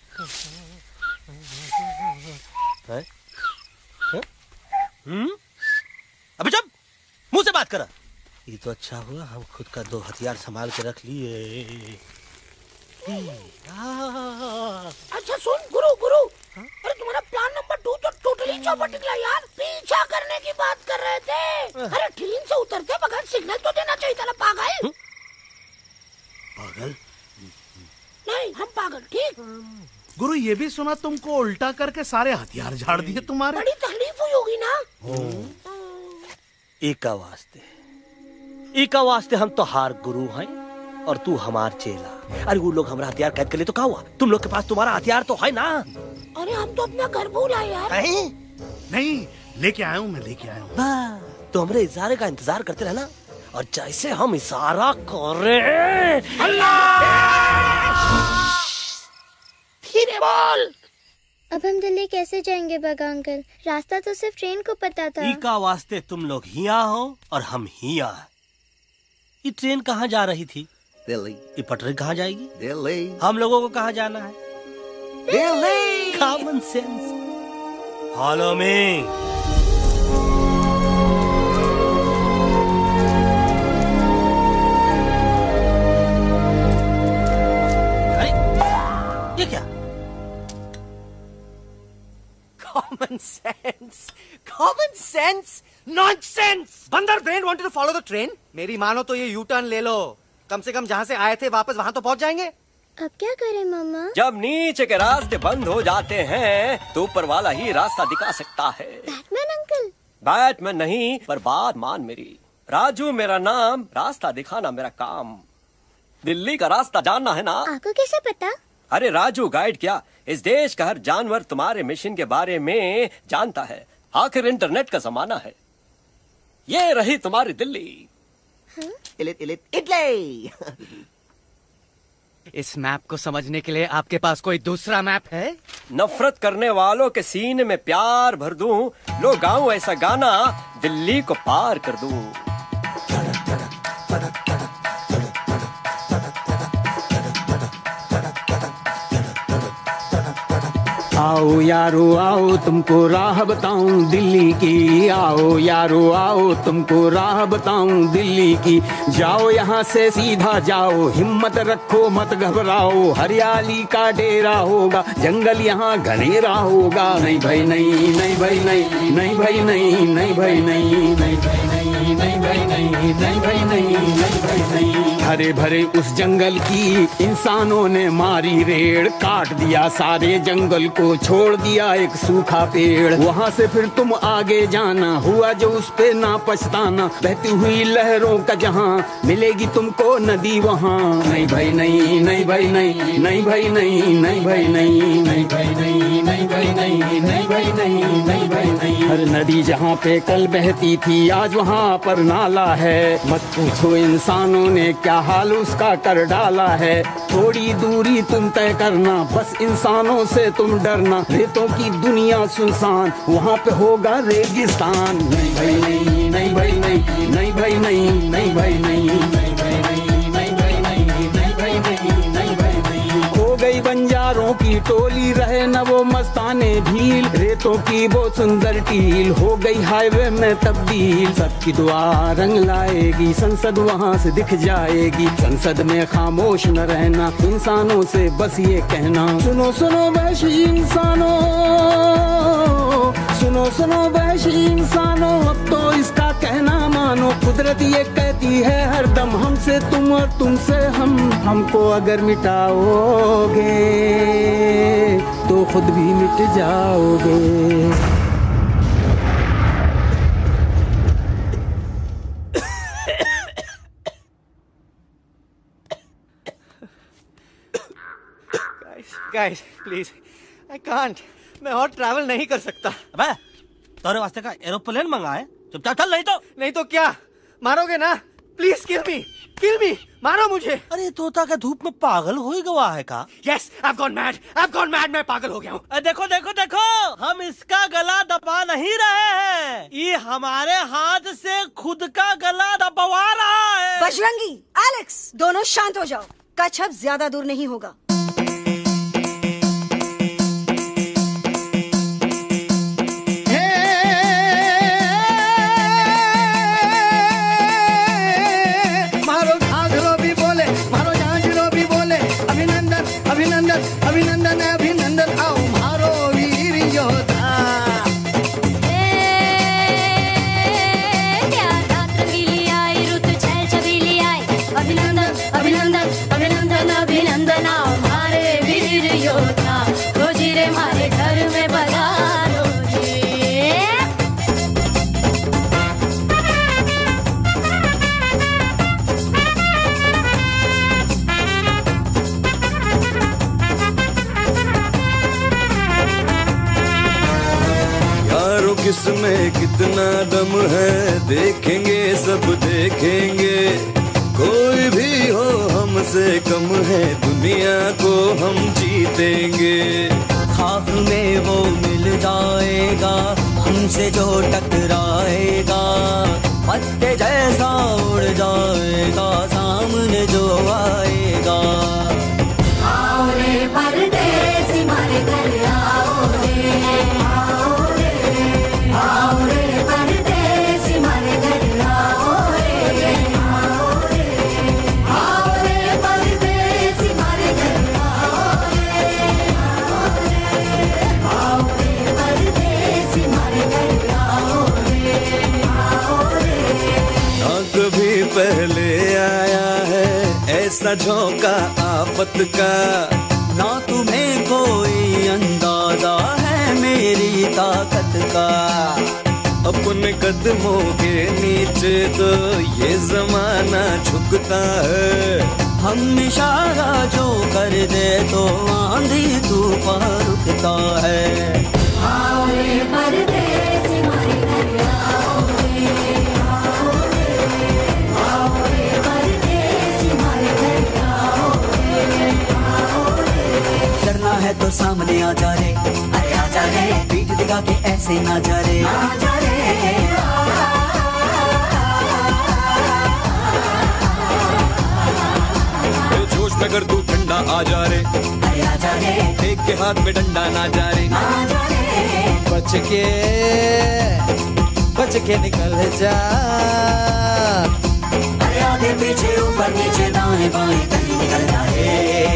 हम्म अबे चुप, मुंह से बात करा। ये तो अच्छा हुआ हम खुद का दो हथियार संभाल के रख लिए। अच्छा सुन गुरु गुरु, अरे तुम्हारा प्लान नंबर टू तो टोटली चौपट निकला यार। पीछा करने की बात कर रहे थे। अरे ट्रेन से उतरते बगैर सिग्नल तो देना चाहिए था ना पागल। पागल? नहीं हम पागल, ठीक। गुरु ये भी सुना तुमको उल्टा करके सारे हथियार झाड़ दिए तुम्हारे। बड़ी तकलीफ हुई होगी ना। एका वास्ते एका वास्ते हम तो हार गुरु हैं और तू हमार चेला। अरे वो लोग हमारा हथियार कैद कर ले तो क्या हुआ? तुम लोग के पास तुम्हारा हथियार तो है ना। अरे हम तो अपना घर भूल आए यार। नहीं, लेके आया हूँ मैं, लेके आया हूँ। तो हमारे इशारे का इंतजार करते रहना और जैसे हम इशारा करें धीरे बोल। अब हम दिल्ली कैसे जाएंगे बगा अंकल? रास्ता तो सिर्फ ट्रेन को पता था। का वास्ते तुम लोग हिया हो और हम हिया। ये ट्रेन कहाँ जा रही थी? दिल्ली। ये पटरी कहाँ जाएगी? दिल्ली। हम लोगों को कहाँ जाना है? Delhi. Common sense. Follow me. Nonsense nonsense. बंदर brain wanted to follow the train. मेरी मानो तो ये यू टर्न ले लो, कम से कम जहाँ से आए थे वापस वहाँ तो पहुँच जाएंगे। अब क्या करें मामा? जब नीचे के रास्ते बंद हो जाते हैं तो ऊपर वाला ही रास्ता दिखा सकता है। Batman uncle? बैटमैन नहीं, पर बात मान मेरी। राजू मेरा नाम, रास्ता दिखाना मेरा काम। दिल्ली का रास्ता जानना है ना? आपको कैसे पता? अरे राजू गाइड क्या, इस देश का हर जानवर तुम्हारे मिशन के बारे में जानता है। आखिर इंटरनेट का जमाना है। ये रही तुम्हारी दिल्ली। हाँ? इलिट इलिट इटली। इस मैप को समझने के लिए आपके पास कोई दूसरा मैप है? नफरत करने वालों के सीने में प्यार भर दूं, लो गाऊं ऐसा गाना, दिल्ली को पार कर दूं। आओ यारो आओ तुमको राह बताऊं दिल्ली की, आओ यारो आओ तुमको राह बताऊं दिल्ली की। जाओ यहाँ से सीधा जाओ, हिम्मत रखो मत घबराओ, हरियाली का डेरा होगा, जंगल यहाँ घनेरा होगा। नहीं भाई नहीं, नहीं भाई नहीं, नहीं भाई नहीं, नहीं भाई नहीं, नहीं भाई नहीं, नहीं भाई नहीं, नहीं भाई नहीं, नहीं भाई नहीं। हरे भरे उस जंगल की इंसानों ने मारी रेड़, काट दिया सारे जंगल को, छोड़ दिया एक सूखा पेड़। वहाँ से फिर तुम आगे जाना, हुआ जो उस पे ना पछताना, बहती हुई लहरों का जहाँ मिलेगी तुमको नदी वहाँ। नहीं भाई नहीं, नहीं भाई नहीं, नहीं भाई नहीं, नहीं भाई नहीं, नहीं भाई नहीं, नहीं भाई नहीं, नहीं भाई नहीं, नहीं भाई नहीं। हर नदी जहाँ पे कल बहती थी आज वहाँ पर नाला है, मत पूछो इंसानों ने क्या हाल उसका कर डाला है। थोड़ी दूरी तुम तय करना, बस इंसानों से तुम डरना, रेतों की दुनिया सुनसान, वहाँ पे होगा रेगिस्तान। नहीं भाई नहीं, नहीं भाई नहीं, नहीं भाई नहीं, नहीं भाई नहीं, नहीं भाई नहीं, नहीं भाई नहीं, नहीं भाई नहीं, नहीं भाई नहीं। हो गई बंजारों की टोली, रहे न वो मस्ताने भील, रेतों की वो सुंदर टील, हो गई हाईवे में तब्दील। सबकी दुआ रंग लाएगी, संसद वहाँ से दिख जाएगी, संसद में खामोश न रहना, इंसानों से बस ये कहना, सुनो सुनो वैशी इंसानों, सुनो सुनो वैशी इंसानों, अब तो इसका कहना मानो। कुदरत ये कहती है हरदम, हमसे तुम और तुमसे हम, हमको अगर मिटाओगे तो खुद भी मिट जाओगे। गाइस प्लीज, आई कांट, मैं और ट्रैवल नहीं कर सकता। अबे तोरे वास्ते का एरोप्लेन मंगा है, चुपचाप चल, नहीं तो नहीं तो क्या मारोगे ना? प्लीज किल मी, किल मी, मारो मुझे। अरे तोता का धूप में पागल हो गया है का? Yes, I have gone mad, I have gone mad, मैं पागल हो गया हूँ। देखो देखो देखो, हम इसका गला दबा नहीं रहे हैं, ये हमारे हाथ से खुद का गला दबवा रहा है। बजरंगी, एलेक्स, दोनों शांत हो जाओ, कच्छ अब ज्यादा दूर नहीं होगा। अभिनंदन अभिनंदन आओ मारो वीर योद्धा। अभिनंदन अभिनंदन अभिनंदन अभिनंदन आओ मारे वीर योद्धा, रोजी रे मारे घर में पधारो किसमें कितना दम है, देखेंगे सब देखेंगे, कोई भी हो हमसे कम है, दुनिया को हम जीतेंगे। खाक में वो मिल जाएगा, हमसे जो टकराएगा, पत्ते जैसा उड़ जाएगा, सामने जो आएगा। आओ रे परदेसी मारे घर आओ रे, आओ रे, आओ रे परदेसी मारे घर आओ रे, आओ रे, आओ रे परदेसी मारे घर आओ रे, आओ रे, आओ रे परदेसी मारे घर आओ रे। सा झोंका आफत का। ना तुम्हें कोई अंदाजा है मेरी ताकत का। अपने कदमों के नीचे तो ये जमाना झुकता है। हम इशारा जो कर दे तो आंधी तूफान रुकता है। आओ रे परदेसी हमारे घर आओ रे, आओ रे, आओ रे परदेसी हमारे घर आओ रे, आओ रे। डरना है तो सामने आ जा रे, अरे आ जा रे, पीठ दिखा के ऐसे ना जा रे, आ जा रे। जोश में कर तू ठंडा आ जा रे, अरे आ जा रे, एक के हाथ में डंडा ना जा रे, आ जा रे। बच के बच के निकल जा। अरे आगे पीछे ऊपर नीचे दाएं बाएं कहीं निकल जा रे।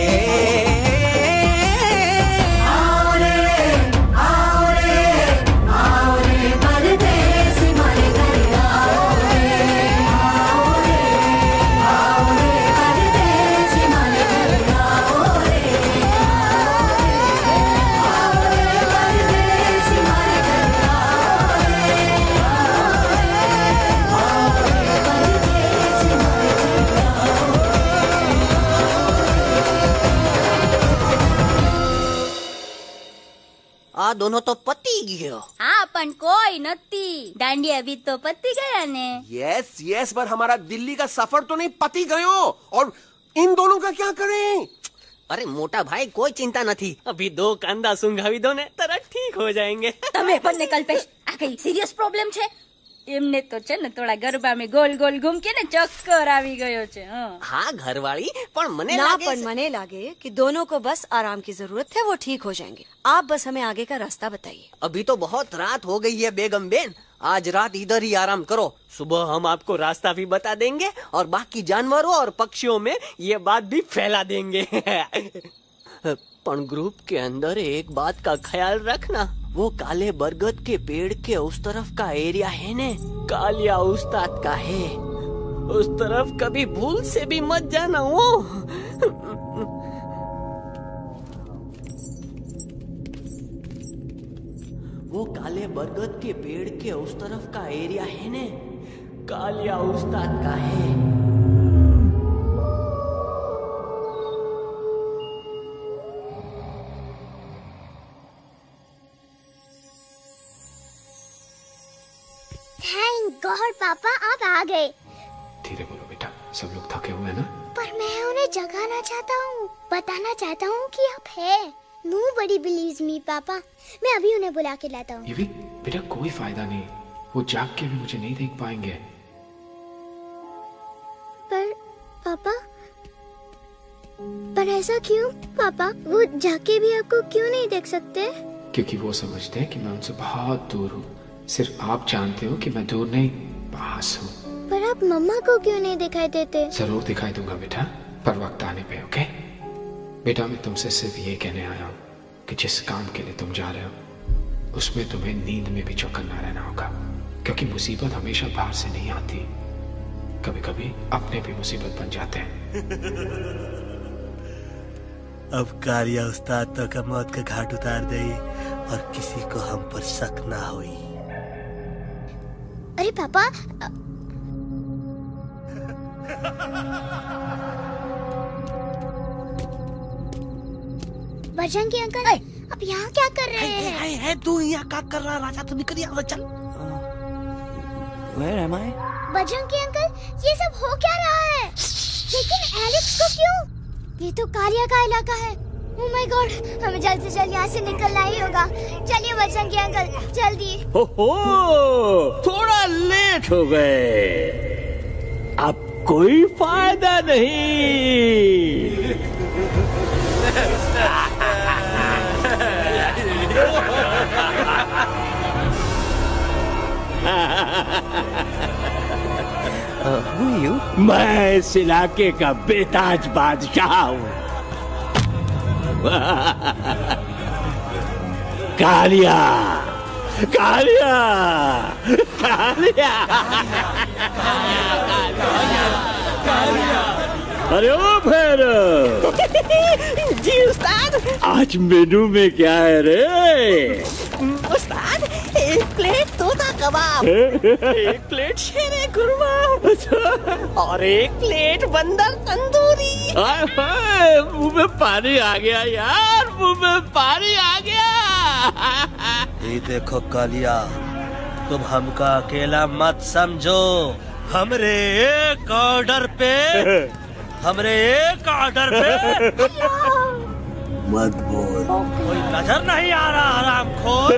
आओ रे, आओ रे, आओ रे परदेसी हमारे घर आओ रे, आओ रे, आओ रे परदेसी हमारे घर आओ रे, आओ रे परदेसी हमारे घर आओ रे, आओ रे परदेसी हमारे घर आओ। आ दोनों तो पति गयो। हाँ पण कोई नती दांडी अभी तो पति गया ने। यस यस पर हमारा दिल्ली का सफर तो नहीं पति गयो। और इन दोनों का क्या करें? अरे मोटा भाई कोई चिंता नहीं, अभी दो कंधा सुंघावी दो ने तरह ठीक हो जाएंगे। તમે પણ ને કલ્પેશ આ કઈ સિરિયસ પ્રોબ્લેમ છે? એમને તો છે ને થોડા ગરબામાં ગોલ ગોલ ઘૂમકે ને ચક્કર આવી ગયો છે। हाँ हाँ घरवाली पर मने ना लागे पर मने लागे कि दोनों को बस आराम की जरूरत है, वो ठीक हो जाएंगे। आप बस हमें आगे का रास्ता बताइए। अभी तो बहुत रात हो गई है बेगम बेन, आज रात इधर ही आराम करो, सुबह हम आपको रास्ता भी बता देंगे और बाकी जानवरों और पक्षियों में ये बात भी फैला देंगे। पर ग्रुप के अंदर एक बात का ख्याल रखना, वो काले बरगद के पेड़ के उस तरफ का एरिया है ने कालिया उस्ताद का है, उस तरफ कभी भूल से भी मत जाना। वो वो काले बरगद के पेड़ के उस तरफ का एरिया है ने कालिया उस्ताद का है। थैंक गॉड पापा आप आ गए। धीरे बोलो बेटा, सब लोग थके हुए हैं ना। पर मैं उन्हें जगाना चाहता हूँ, बताना चाहता हूँ कि आप है। Nobody believes me पापा, मैं अभी उन्हें बुला के लाता हूँ। ये भी बेटा कोई फायदा नहीं, वो जाग के भी मुझे नहीं देख पाएंगे। पर पापा पर ऐसा क्यों पापा? वो जाके भी आपको क्यों नहीं देख सकते? क्योंकि वो समझते हैं कि मैं उनसे बहुत दूर हूँ। सिर्फ आप जानते हो कि मैं दूर नहीं पास हूँ। पर आप मम्मा को क्यों नहीं दिखाई देते? जरूर दिखाई दूंगा बेटा, पर वक्त आने पे। ओके बेटा, मैं तुमसे सिर्फ ये कहने आया हूँ कि जिस काम के लिए तुम जा रहे हो उसमें तुम्हें नींद में भी चौकन्ना रहना होगा, क्योंकि मुसीबत हमेशा बाहर से नहीं आती, कभी कभी अपने भी मुसीबत बन जाते हैं। अब कालिया उस्ताद तो का मौत का घाट उतार दे और किसी को हम पर शक ना हुई। अरे पापा बजरंगी अंकल अब यहाँ क्या कर रहे हैं? है, है, तू यहाँ क्या कर रहा? राजा तू निकल यहाँ से, चल। Where am I? Bajrangi uncle ये सब हो क्या रहा है? लेकिन एलेक्स को क्यों? ये तो कालिया का इलाका है। ओह माय गॉड, हमें जल्द से जल्द यहाँ से निकलना ही होगा। चलिए बजरंगी अंकल जल्दी। हो हो, थोड़ा लेट हो गए, अब कोई फायदा नहीं। Uh, who are you? मैं इस इलाके का बेताज बादशाह हूँ। कालिया, कालिया, कालिया, कालिया, कालिया, अरे ओ भैरव। जी उस्ताद। आज मेनू में क्या है रे? उस्ताद, एक प्लेट तोता कबाब, एक प्लेट शेरे खुरमा और एक प्लेट बंदर तंदूरी। हाय हाय, मुंह में पानी आ गया यार, मुंह में पानी आ गया। ये देखो कालिया, तुम हमका अकेला मत समझो। हमरे एक ऑर्डर पे हमरे एक ऑर्डर पे मत बोल। कोई नजर नहीं आ रहा हरामखोर।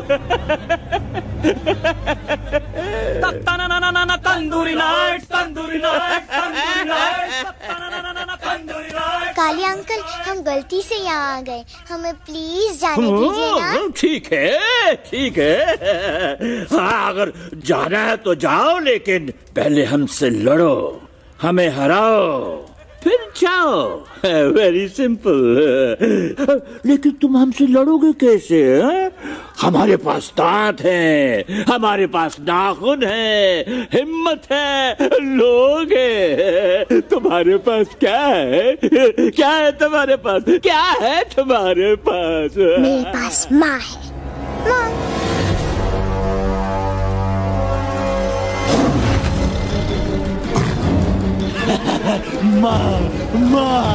Tandoori night, tandoori night, tandoori night, tandoori night. Kali uncle, हम गलती से यहाँ आ गए, हमें प्लीज जाने दीजिए ना। ठीक है ठीक है, हाँ अगर जाना है तो जाओ, लेकिन पहले हमसे लड़ो, हमें हराओ, फिर जाओ। Very simple. लेकिन तुम हमसे लड़ोगे कैसे? है? हमारे पास दांत है, हमारे पास नाखून है, हिम्मत है, लोग है। तुम्हारे पास क्या है? क्या है तुम्हारे पास? क्या है तुम्हारे पास? मेरे पास माँ है। माँ। माँ माँ।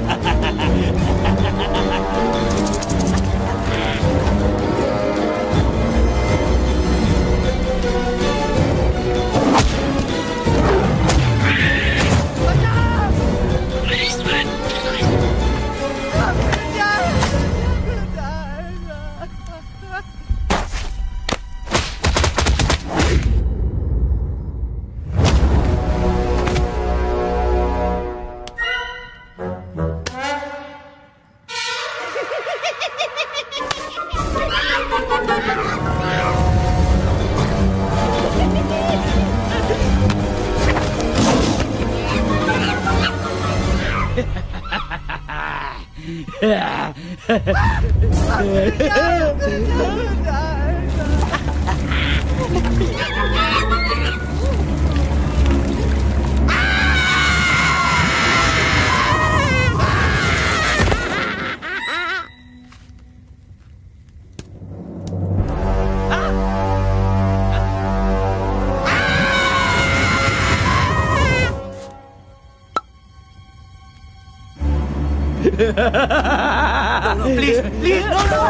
Please please no no.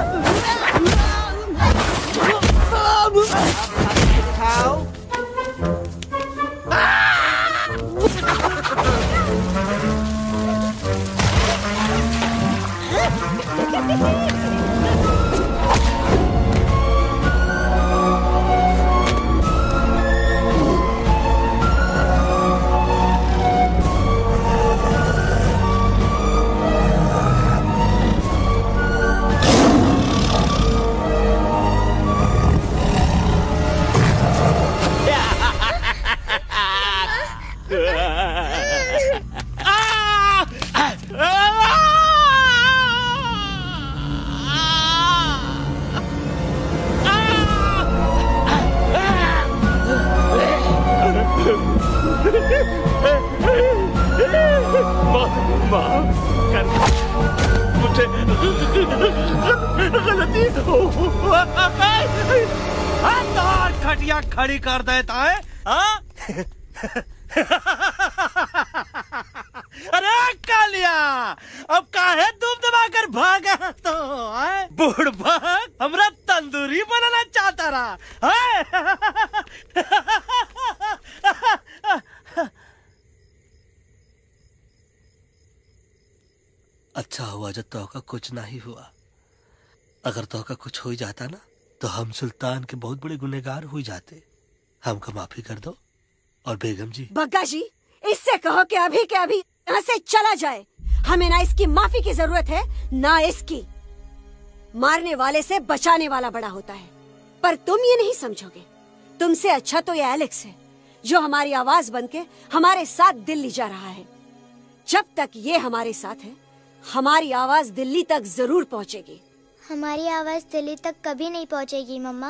उठाओ। खटिया खड़ी कर देता है। अरे कालिया, अब काहे तुम दबाकर भागा तो बुढ़बा हमरा तंदूरी बनाना चाहता रहा। अच्छा हुआ जब तो का कुछ नहीं हुआ। अगर तो का कुछ हो ही जाता ना तो हम सुल्तान के बहुत बड़े गुनहगार हो जाते। हमको माफी कर दो। और बेगम जी, बग्गा जी, इससे कहो कि अभी के अभी यहाँ से चला जाए। हमें ना इसकी माफी की जरूरत है ना इसकी। मारने वाले से बचाने वाला बड़ा होता है, पर तुम ये नहीं समझोगे। तुमसे अच्छा तो ये एलेक्स है जो हमारी आवाज बनके हमारे साथ दिल्ली जा रहा है। जब तक ये हमारे साथ है, हमारी आवाज दिल्ली तक जरूर पहुंचेगी। हमारी आवाज दिल्ली तक कभी नहीं पहुंचेगी मम्मा।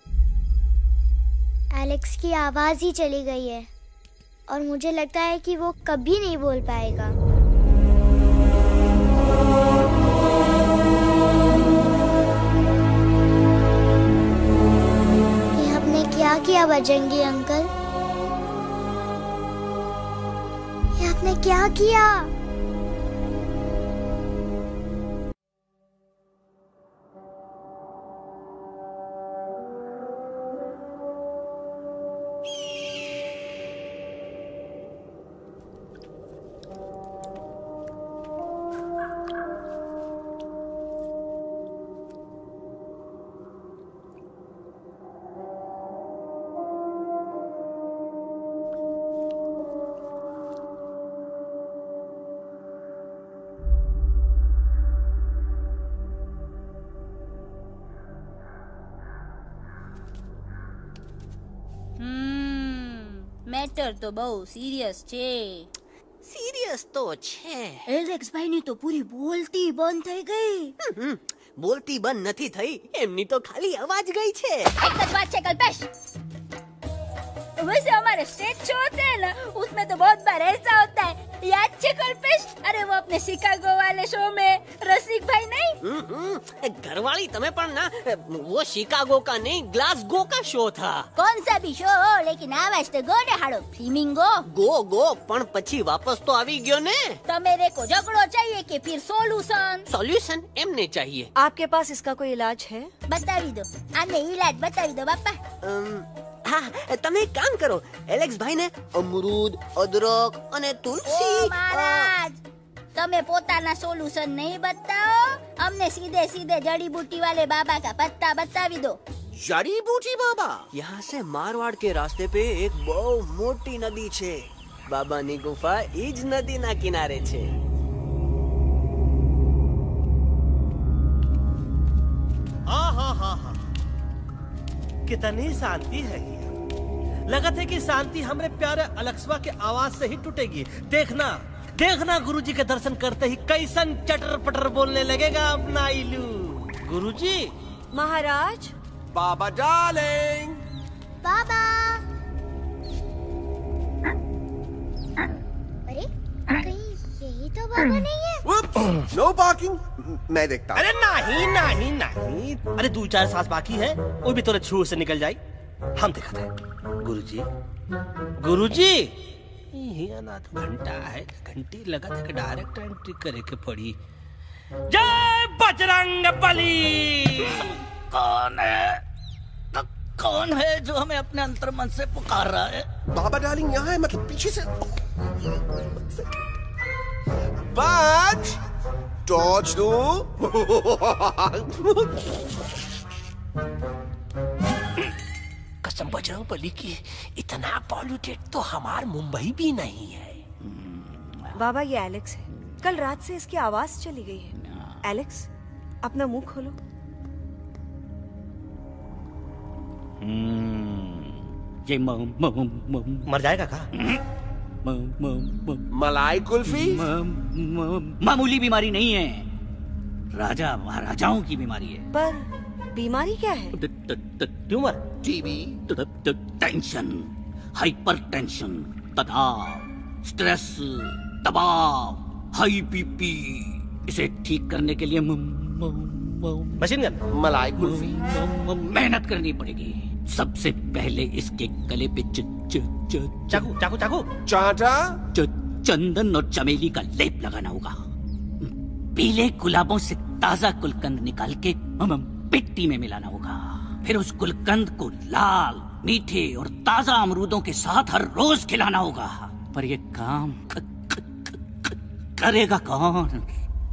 एलेक्स की आवाज ही चली गई है और मुझे लगता है कि वो कभी नहीं बोल पाएगा। ये आपने क्या किया बजरंगी अंकल? ये आपने क्या किया? મેટર તો બહુ સિરિયસ છે. સિરિયસ તો છે. એલેક્સ ભાઈ ની તો પૂરી બોલતી બંધ થઈ ગઈ. બોલતી બંધ નથી થઈ, એમની તો ખાલી અવાજ ગઈ છે. एक बात बात है कल्पेश, वैसे हमारे स्टेज शो होते हैं ना, उसमें तो बहुत बार ऐसा होता है, याद है कल्पेश? अरे वो अपने शिकागो वाले शो में रसिक भाई नहीं, घरवाली तुम्हें पण ना, वो शिकागो का नहीं ग्लासगो का शो था. कौन सा भी शो हो, लेकिन आवाज तो गो ने हाड़ो फ्लेमिंगो. गो गो पण પછી વાપસ તો આવી ગયો ને. तो मेरे को झगड़ो चाहिए कि फिर सोल्यूशन? सोल्यूशन एमने चाहिए. आपके पास इसका कोई इलाज है? बतावी दो, आने इलाज बतावी दो बापा. હા, તમે એક કામ કરો, એલેક્સ ભાઈ ને અમરૂદ, અદરક અને તુલસી. ओ महाराज, તમે પોતાના સોલ્યુશન नहीं बताओ, हमने सीधे सीधे जड़ी बूटी वाले बाबा का पत्ता बतावी दो. जड़ी बूटी बाबा? यहाँ से मारवाड़ के रास्ते पे एक बहु मोटी नदी छे. बाबानी गुफा इज नदी ना किनारे छे. हाँ हाँ हाँ हाँ, कितनी शांति है ये. लगत है कि शांति हमरे प्यारे अलक्सवा के आवाज से ही टूटेगी. देखना देखना गुरुजी के दर्शन करते ही कैसन चटर पटर बोलने लगेगा अपना इलू. गुरुजी. महाराज. बाबा डार्लिंग. बाबा. अरे कहीं यही तो बाबा नहीं है? नो पार्किंग, मैं देखता हूँ. अरे नहीं नहीं नहीं, अरे दो चार सांस बाकी है, वो भी तोरे छू से निकल जाए. हम दिखाते हैं. गुरुजी गुरुजी, ये ना तो घंटा है, घंटी लगा था कि डायरेक्ट एंट्री करे के पड़ी. जय बजरंग बली. कौन है? तो कौन है जो हमें अपने अंतर मन से पुकार रहा है? बाबा डार्लिंग यहाँ है, मतलब पीछे से. बाज टॉर्च दो. कसम बजरंग बली की, इतना पॉल्यूटेड तो हमार मुंबई भी नहीं है. बाबा ये एलेक्स है, कल रात से इसकी आवाज चली गई है. एलेक्स अपना मुंह खोलो. ये म, म, म, मर जाएगा का? म, म, म, मलाई कुल्फी? मामूली बीमारी नहीं है, राजा महाराजाओं की बीमारी है. पर बीमारी क्या है? Tumour, TB, tension, hypertension, तनाव, स्ट्रेस, दबाव, हाई बीपी. इसे ठीक करने के लिए मशीन गन, मलाई कुल्फी, मेहनत करनी पड़ेगी. सबसे पहले इसके गले पे च, च, च, चाकू चाकू चाकू चाटा, च, चंदन और चमेली का लेप लगाना होगा. पीले गुलाबों से ताजा गुलकंद निकाल के मिट्टी में मिलाना होगा. फिर उस गुलकंद को लाल, मीठे और ताजा अमरूदों के साथ हर रोज खिलाना होगा. पर ये काम क, क, क, क, करेगा कौन?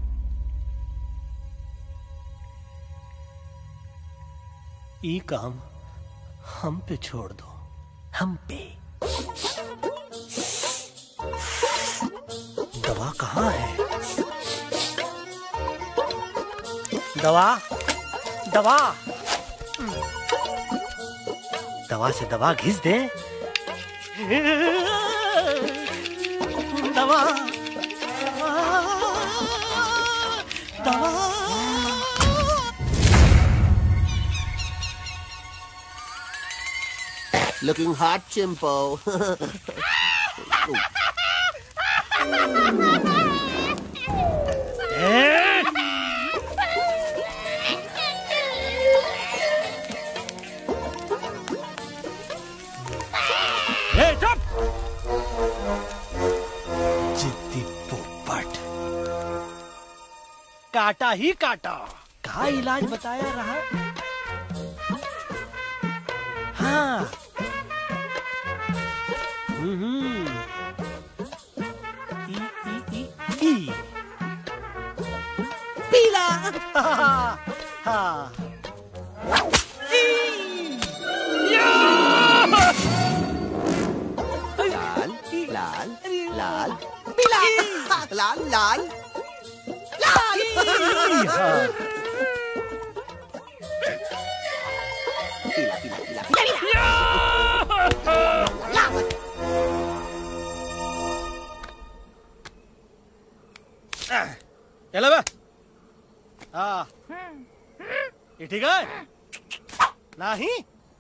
ये काम हम पे छोड़ दो. हम पे. दवा कहाँ है? दवा दवा दवा से दवा घिस दे. दवा दवा. Looking hot, Chimpo. ए काटा ही काटा। का इलाज बताया रहा? हाँ। हम्म। ई ई ई ई। पीला। हाँ। हाँ। लाल लाल लाल पीला लाल लाल लाल। पीला पीला पीला चलो बे। हाँ ये ठीक है नहीं?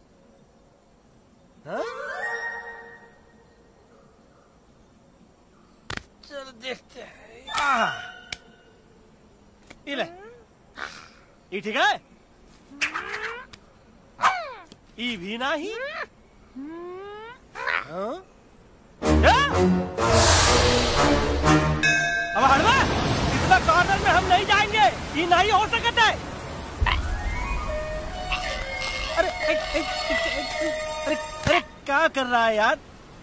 हाँ? चलो देखते हैं। आ, ये ले। ये ठीक है? ये भी नहीं? हाँ? अब हड़वा इतना कॉर्नर में हम नहीं जाएंगे, ये नहीं हो सकता है। अरे ए, ए, ए, ए, अरे अरे क्या कर रहा है यार?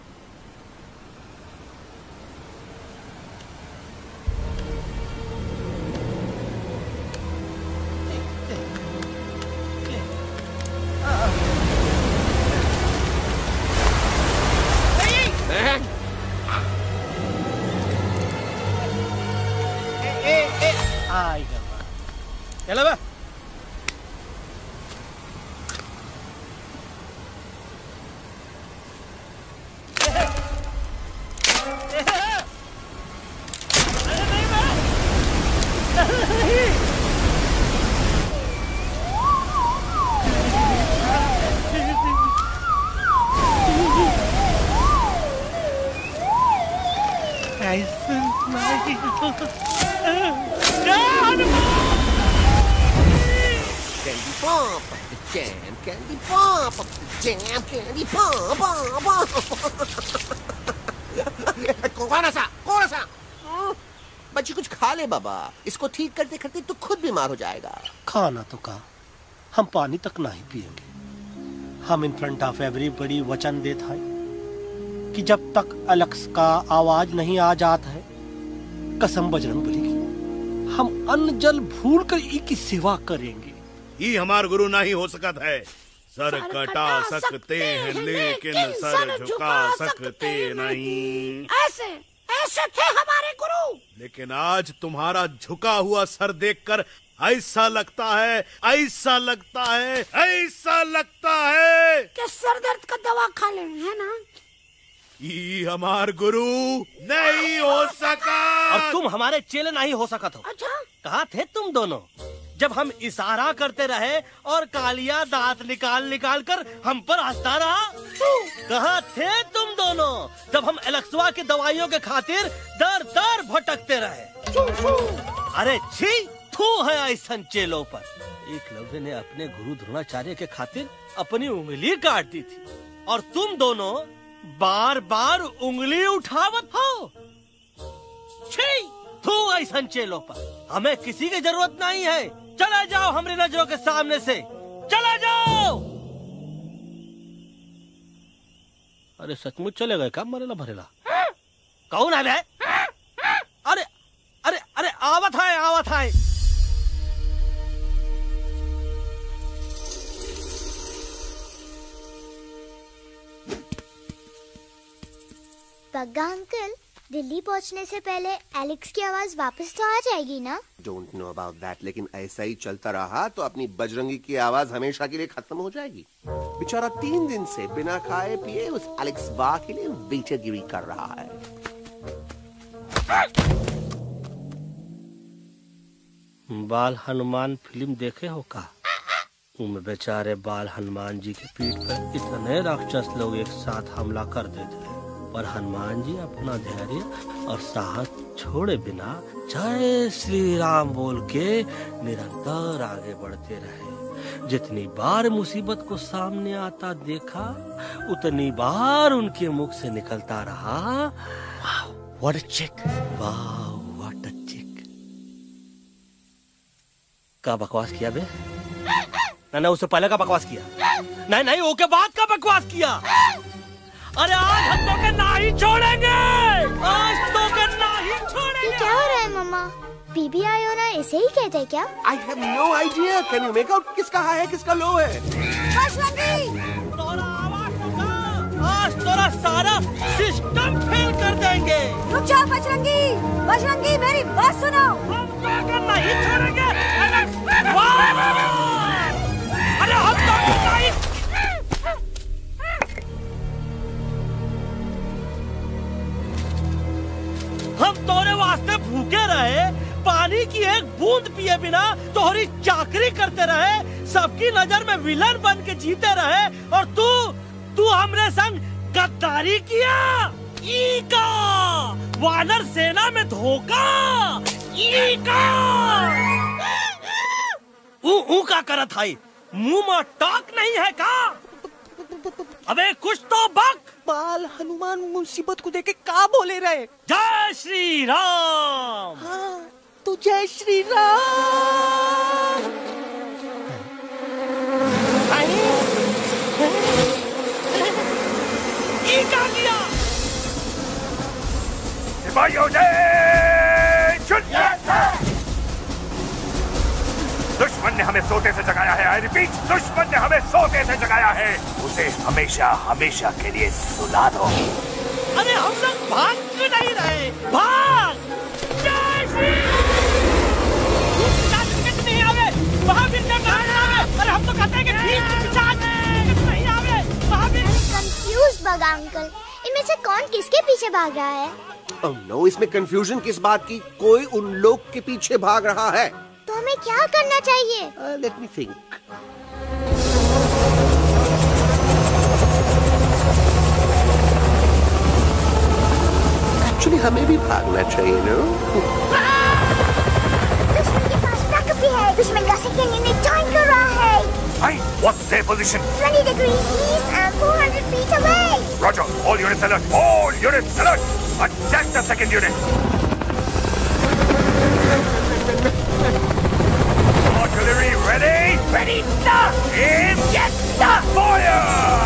चलो बे। Candy pop, jam, candy pop, jam, candy pop, pop, कौन सा कौन सा? बच्ची कुछ खा ले बाबा, इसको ठीक करते करते तू खुद बीमार हो जाएगा। खाना तो का, हम पानी तक नहीं पिएंगे। हम इन फ्रंट ऑफ एवरीबॉडी वचन देता है कि जब तक एलेक्स का आवाज नहीं आ जाता है, कसम बजरंगबली की, हम अन्न जल भूल कर ई की सेवा करेंगे। ये हमार गुरु नहीं हो सकता है। सर कटा सकते हैं लेकिन सर झुका सकते नहीं। ऐसे ऐसे थे हमारे गुरु। लेकिन आज तुम्हारा झुका हुआ सर देखकर ऐसा लगता है ऐसा लगता है ऐसा लगता है कि सर दर्द का दवा खा ले, है ना? ये हमार गुरु नहीं हो सका। और तुम हमारे चेले नहीं हो सका तो। अच्छा? कहाँ थे तुम दोनों जब हम इशारा करते रहे और कालिया दांत निकाल निकाल कर हम पर हंसता रहा? कहाँ थे तुम दोनों जब हम एलेक्सवा की दवाइयों के खातिर दर दर भटकते रहे? अरे छी, थू है ऐसा चेलों पर। एकलव्य ने अपने गुरु द्रोणाचार्य के खातिर अपनी उंगली काट दी थी और तुम दोनों बार बार उंगली उठावत हो। छी, थू ऐसा चेलों पर। हमें किसी की जरूरत नहीं है। चला जाओ हमारी नजरों के सामने से, चला जाओ। अरे सचमुच चले गए क्या? मरेला भरेला कौन है बे? अरे अरे अरे आवत है आवत है। पग्गा अंकल, दिल्ली पहुंचने से पहले एलेक्स की आवाज वापस तो आ जाएगी ना? डोंट नो अबाउट दैट, लेकिन ऐसा ही चलता रहा तो अपनी बजरंगी की आवाज हमेशा के लिए खत्म हो जाएगी। बेचारा तीन दिन से बिना खाए पिए उस एलेक्स वाह के लिए वेटरगिरी कर रहा है। बाल हनुमान फिल्म देखे हो का? उनमें बेचारे बाल हनुमान जी के पीठ पर इतने राक्षस लोग एक साथ हमला कर देते हैं, पर हनुमान जी अपना धैर्य और साहस छोड़े बिना जय श्री राम बोल के निरंतर आगे बढ़ते रहे। जितनी बार मुसीबत को सामने आता देखा, उतनी बार उनके मुख से निकलता रहा, वाह व्हाट अ चिक, वाह व्हाट अ चिक। का बकवास किया बे? मैंने उससे पहले का बकवास किया? नहीं नहीं, वो के बाद का बकवास किया। अरे आज हम तो के नहीं छोड़ेंगे, आज तो के नहीं छोड़ेंगे। क्या हो रहा है मम्मा? बीबी आई हो ना, ऐसे ही कहते हैं क्या? I have no idea. Can you make out किसका हाई है किसका लो है? आज तोरा सारा सिस्टम फेल कर देंगे। रुक जाओ बजरंगी, बजरंगी मेरी बात सुनो। हम तो नहीं छोड़ेंगे। अरे हम तो नहीं। हम तोरे वास्ते भूखे रहे, पानी की एक बूंद पिए बिना तोहरी चाकरी करते रहे, सबकी नजर में विलन बन के जीते रहे, और तू तू हमरे संग गद्दारी किया। ई का वानर सेना में धोखा। ई का ऊ ऊ का करत हाई, मुंह में टाक नहीं है का? अबे कुछ तो बक। बाल हनुमान मुसीबत को देखे का बोले रहे? जय श्री राम। हाँ, तो जय श्री राम। ये क्या किया? सिपाहियों ने दुश्मन ने हमें सोते से जगाया है। आई रिपीट, दुश्मन ने हमें सोते से जगाया है। उसे हमेशा हमेशा के लिए सुला दो। अरे हम लोग भाग क्यों नहीं रहे? भाग! जय श्री नहीं आवे, महावीर का नाम नहीं आवे। अरे हम तो कहते हैं कि ठीक नहीं आवे, महावीर। कंफ्यूज बगा अंकल, इनमें से कौन किसके पीछे भाग रहा है? Oh no, इसमें कंफ्यूजन किस बात की? कोई उन लोग के पीछे भाग रहा है। तो हमें क्या करना चाहिए? Let me think. एक्चुअली हमें भी भागना चाहिए ना? दुश्मन के पास बैकअप भी है। दुश्मन का सेकंड यूनिट जॉइन कर रहा है। Hey, what's their position? twenty degrees east and four hundred feet away. Roger, all units alert. All units alert. Attack the second unit. Artillery ready? Ready, sir. Aim. Yes, sir. Fire!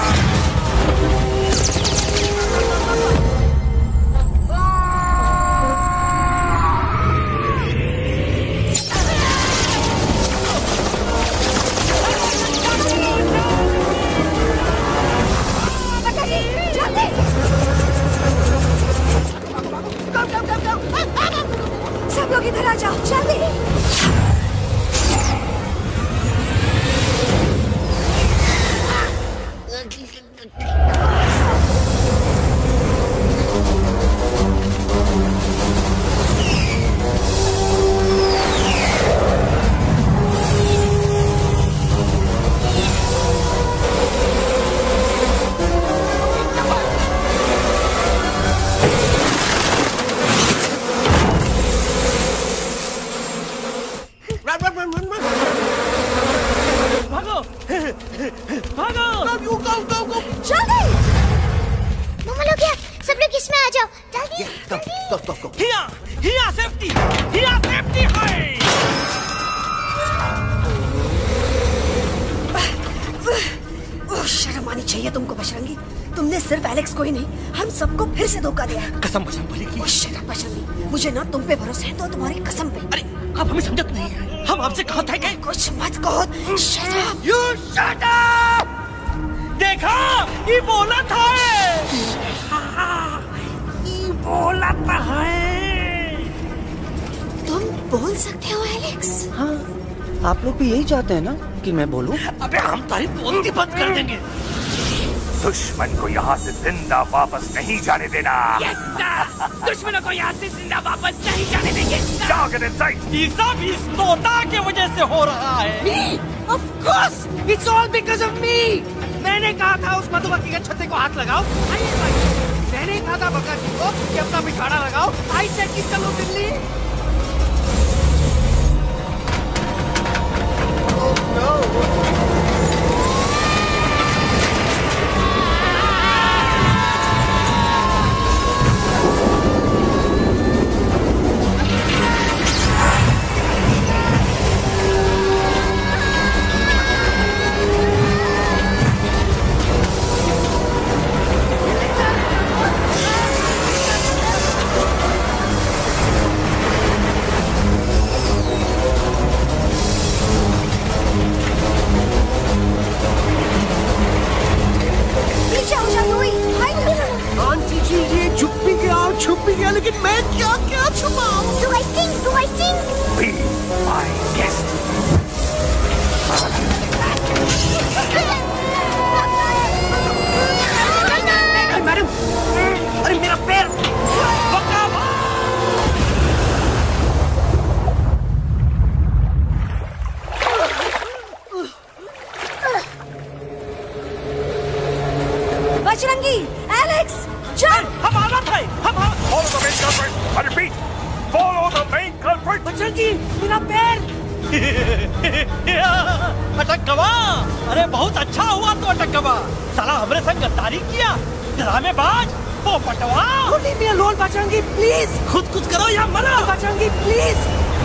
सब लोग इधर आ जाओ, जल्दी। धोखा दिया है। कसम बसम बोलेगी। मुझे ना तुम पे भरोसा है तो तुम्हारी कसम पे। अरे आप हमें समझत नहीं है, हम आपसे कहा था कि कुछ मत कहो। Shut up! You shut up! देखा, ये बोला था। ये बोला था। तुम बोल सकते हो एलेक्स? हाँ, आप लोग भी यही चाहते हैं ना कि मैं बोलूं? अबे हम तारी बोलती बंद कर देंगे। दुश्मन को यहाँ से जिंदा वापस नहीं जाने देना। yes, दुश्मनों को यहाँ से जिंदा वापस नहीं जाने देंगे। जाओ get inside। ये सब इस तोता की वजह से हो रहा है। Me? Of course, it's all because of me। मैंने कहा था उस मधुमक्खी के छत्ते को हाथ लगाओ। मैंने कहा था बका जी को कि अपना बिछाड़ा लगाओ। आई सेड कि चलो दिल्ली। Oh no! छुपाओ। Do I sing? Do I sing? Be my guest. Madam, अरे मेरा पैर! Bajrangi, Alex, jump! हम आना था, हम आना। Follow the main culprit. I repeat, follow the main culprit. Bajrangi, मेरा पैर! अटक गवा! अरे बहुत अच्छा हुआ तो अटक गवा। साला हमरे संग गद्दारी किया, ड्रामेबाज, पोपटवा। Leave me alone, Bajrangi, please. खुद कुछ करो या मरो। Bajrangi, please.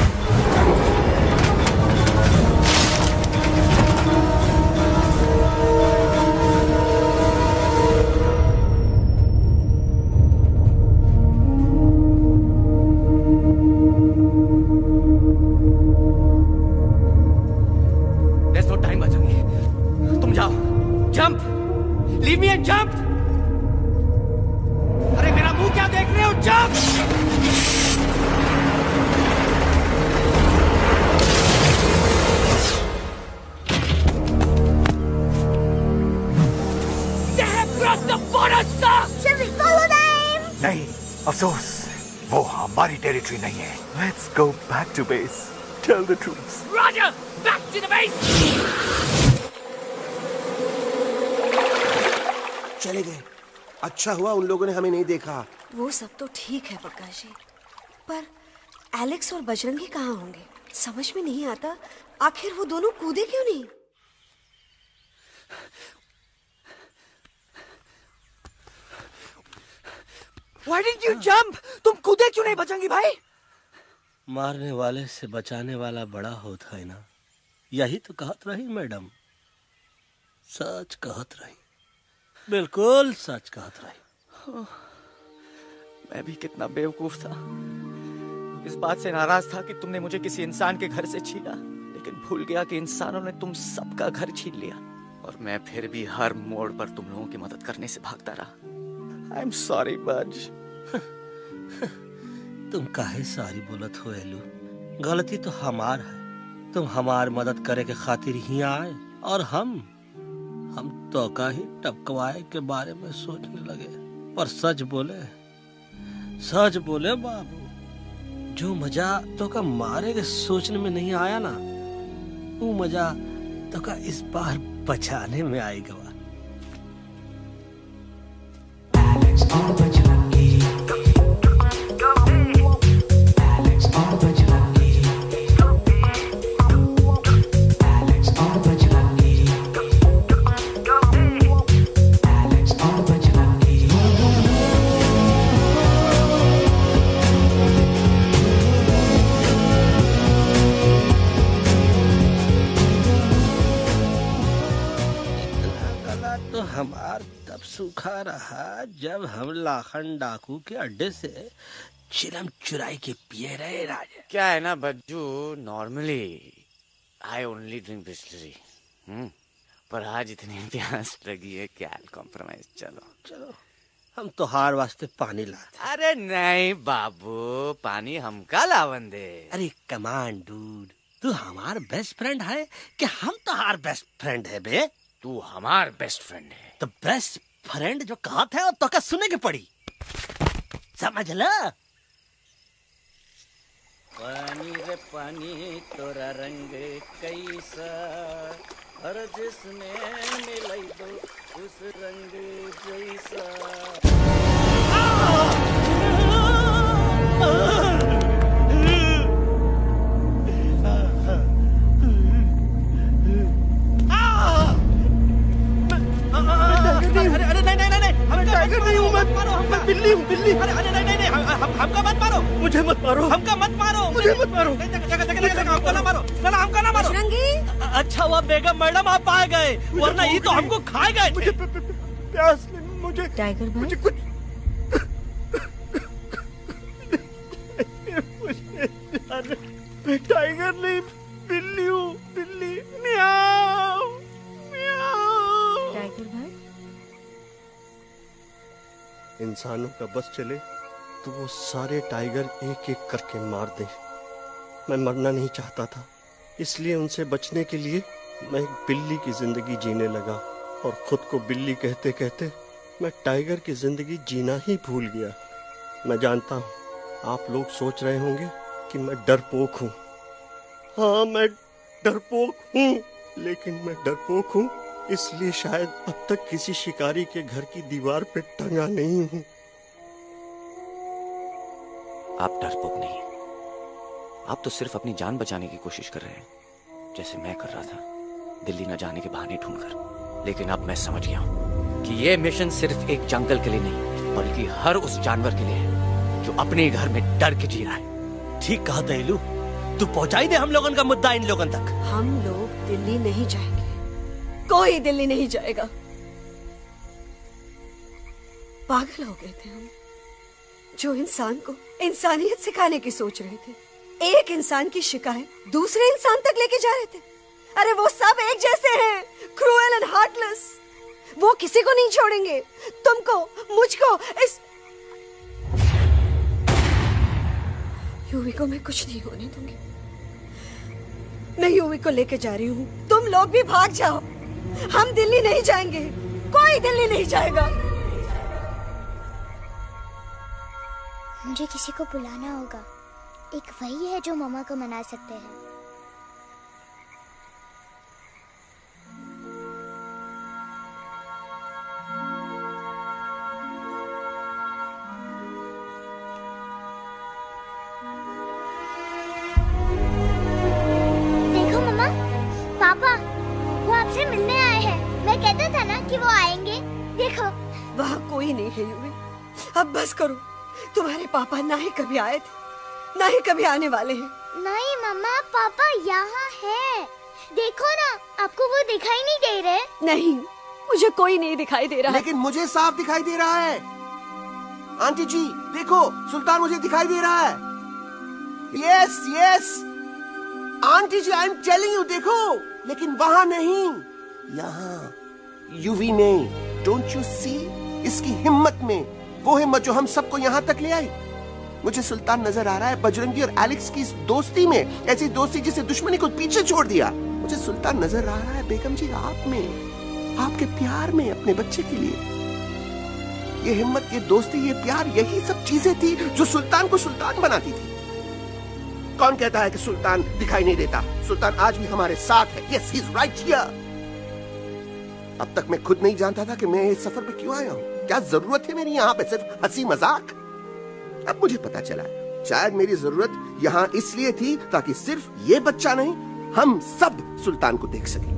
There's no time, Bajrangi. तुम जाओ, jump, leave me and jump। अरे मेरा मुंह क्या देख रहे हो? Jump! They have crossed the border, sir! Shall we follow them? नहीं, अफसोस, वो हमारी टेरिटरी नहीं है। Let's go back to base. Tell the troops. Roger! Back to the base! चले गए। अच्छा हुआ उन लोगों ने हमें नहीं देखा। वो सब तो ठीक है प्रकाश जी, पर एलेक्स और बजरंगी कहाँ होंगे? समझ में नहीं आता, आखिर वो दोनों कूदे क्यों नहीं? Why didn't you jump? तुम कूदे क्यों नहीं बजरंगी भाई? मारने वाले से बचाने वाला बड़ा होता है ना, यही तो कहत रही मैडम। सच कहत रही, बिल्कुल सच कहत रही। मैं भी कितना बेवकूफ था। इस बात से नाराज था कि तुमने मुझे किसी इंसान के घर से छीना, लेकिन भूल गया कि इंसानों ने तुम सबका घर छीन लिया, और मैं फिर भी हर मोड़ पर तुम लोगों की मदद करने से भागता रहा। आई एम सॉरी बज। तुम काहे सारी बोलत हो एलू? गलती तो हमार है। तुम हमार मदद करे के खातिर ही आए, और हम हम तो का ही टपकवाए के बारे में सोचने लगे। पर सच बोले, सच बोले बाबू, जो मजा तो का मारे के सोचने में नहीं आया ना, वो मजा तो का इस बार बचाने में आएगा। हमार तब सूखा रहा जब हम लाखन डाकू के अड्डे से चिलम चुराई के पिए रहे राजा। क्या है ना Bajju, normally I only drink Bisleri, पर आज इतनी प्यास लगी है क्या कॉम्प्रोमाइज। चलो चलो हम तो हार वास्ते पानी लाते। अरे नहीं बाबू, पानी हमका लावन दे। अरे कमान डूड, तू हमार बेस्ट फ्रेंड है कि हम तो हार बेस्ट फ्रेंड है बे? तू हमार बेस्ट फ्रेंड है। तो बेस्ट फ्रेंड जो कहा था तो का सुने की पड़ी, समझ ला। पानी रे पानी तोरा रंग कैसा, हर जिसमें मिलाई दो उस रंग जैसा। अरे नहीं नहीं नहीं, मैं टाइगर नहीं हूँ, मैं मैं बिल्ली हूँ, बिल्ली। अरे अरे नहीं नहीं नहीं, हम हमका मत मारो, मुझे मत मारो, हमका मत मारो, मुझे मत मारो, जगह जगह जगह जगह हमको ना मारो, ना हमका ना मारो। बजरंगी, अच्छा हुआ बेगम मैडम आप आ गए, वरना ये तो हमको खा गए। मुझे प्यास, मुझे टाइगर भाई, मुझे कुछ मैं टाइगर नहीं, बिल्ली हूँ, बिल्ली। म्याऊ म्याऊ। टाइगर भाई, इंसानों का बस चले तो वो सारे टाइगर एक एक करके मार दे। मैं मरना नहीं चाहता था, इसलिए उनसे बचने के लिए मैं एक बिल्ली की जिंदगी जीने लगा और खुद को बिल्ली कहते कहते मैं टाइगर की जिंदगी जीना ही भूल गया। मैं जानता हूँ आप लोग सोच रहे होंगे कि मैं डरपोक हूँ। हाँ, मैं डरपोक हूँ, लेकिन मैं डरपोक हूँ इसलिए शायद अब तक किसी शिकारी के घर की दीवार पे टंगा नहीं हूँ। आप डरपोक नहीं, आप तो सिर्फ अपनी जान बचाने की कोशिश कर रहे हैं, जैसे मैं कर रहा था दिल्ली न जाने के बहाने ढूंढकर। लेकिन अब मैं समझ गया हूं कि यह मिशन सिर्फ एक जंगल के लिए नहीं, बल्कि हर उस जानवर के लिए है जो अपने घर में डर के जी रहा है। ठीक कहा दयालु, तू पहुंचाई दे हम लोगों का मुद्दा इन लोगों तक। हम लोग दिल्ली नहीं जाएंगे, कोई दिल्ली नहीं जाएगा। पागल हो गए थे हम, जो इंसान को इंसानियत सिखाने की सोच रहे थे, एक इंसान की शिकायत दूसरे इंसान तक लेके जा रहे थे। अरे वो सब एक जैसे हैं, क्रूएल एंड हार्टलेस। वो किसी को नहीं छोड़ेंगे, तुमको, मुझको, इस यूवी को मैं कुछ नहीं होने दूंगी। मैं यूवी को लेके जा रही हूँ, तुम लोग भी भाग जाओ। हम दिल्ली नहीं जाएंगे, कोई दिल्ली नहीं जाएगा। मुझे किसी को बुलाना होगा, एक वही है जो मामा को मना सकते हैं। देखो मामा, पापा वो आपसे मिलने आए हैं। मैं कहता था ना कि वो आएंगे। देखो वहाँ कोई नहीं है यूवी, अब बस करो। तुम्हारे पापा ना ही कभी आए थे, ना ही कभी आने वाले हैं। नहीं मम्मा, पापा यहाँ है। देखो ना, आपको वो दिखाई नहीं दे रहे? नहीं, मुझे कोई नहीं दिखाई दे रहा। लेकिन मुझे साफ दिखाई दे रहा है। आंटी जी देखो, सुल्तान मुझे दिखाई दे रहा है। Yes yes aunty ji, I am telling you, देखो। लेकिन वहाँ नहीं, यहाँ यूवी में। डोंट यू सी इसकी हिम्मत में, वो हिम्मत जो हम सबको यहाँ तक ले आई। मुझे सुल्तान नजर आ रहा है बजरंगी और एलेक्स की इस दोस्ती में, ऐसी दोस्ती जिसे दुश्मनी को पीछे छोड़ दिया। मुझे सुल्तान नजर आ रहा है बेगम जी आप में, आपके प्यार में अपने बच्चे के लिए। ये हिम्मत, ये दोस्ती, ये प्यार, यही सब चीजें थी जो सुल्तान को सुल्तान बनाती थी। कौन कहता है कि सुल्तान दिखाई नहीं देता? सुल्तान आज भी हमारे साथ है। Yes, he is right here. अब तक मैं खुद नहीं जानता था कि मैं इस सफर पे क्यों आया हूँ। क्या जरूरत है मेरी यहाँ पे सिर्फ हंसी मजाक? अब मुझे पता चला है, शायद मेरी जरूरत यहाँ इसलिए थी ताकि सिर्फ ये बच्चा नहीं, हम सब सुल्तान को देख सकें।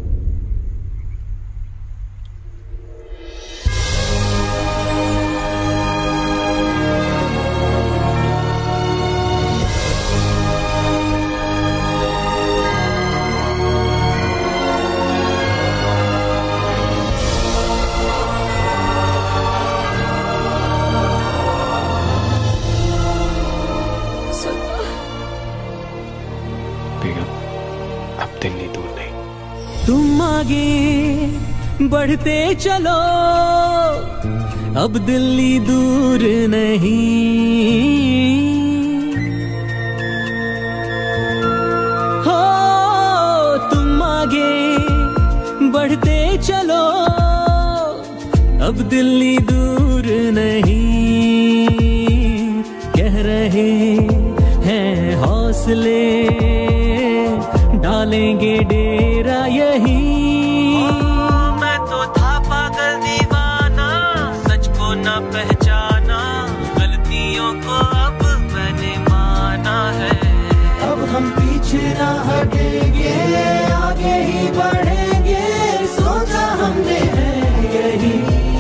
तुम आगे बढ़ते चलो, अब दिल्ली दूर नहीं। हो तुम आगे बढ़ते चलो, अब दिल्ली दूर नहीं। कह रहे हैं हौसले, डालेंगे डेरा यही। मैं तो था पागल दीवाना, सच को ना पहचाना, गलतियों को अब मैंने माना है। अब हम पीछे ना हटेंगे, आगे ही बढ़ेंगे, सोचा हमने है यही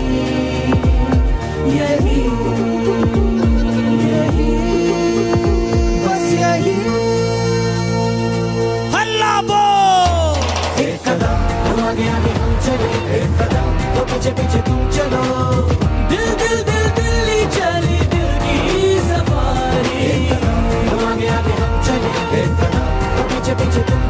यही यही बस यही। आगे आगे हम चले, एक कदम तो पीछे पीछे तुम चलो। दिल दिल दिल दिल्ली चली, दिल की सफारी। एक कदम तो आगे आगे हम चले, एक कदम तो पीछे पीछे तुम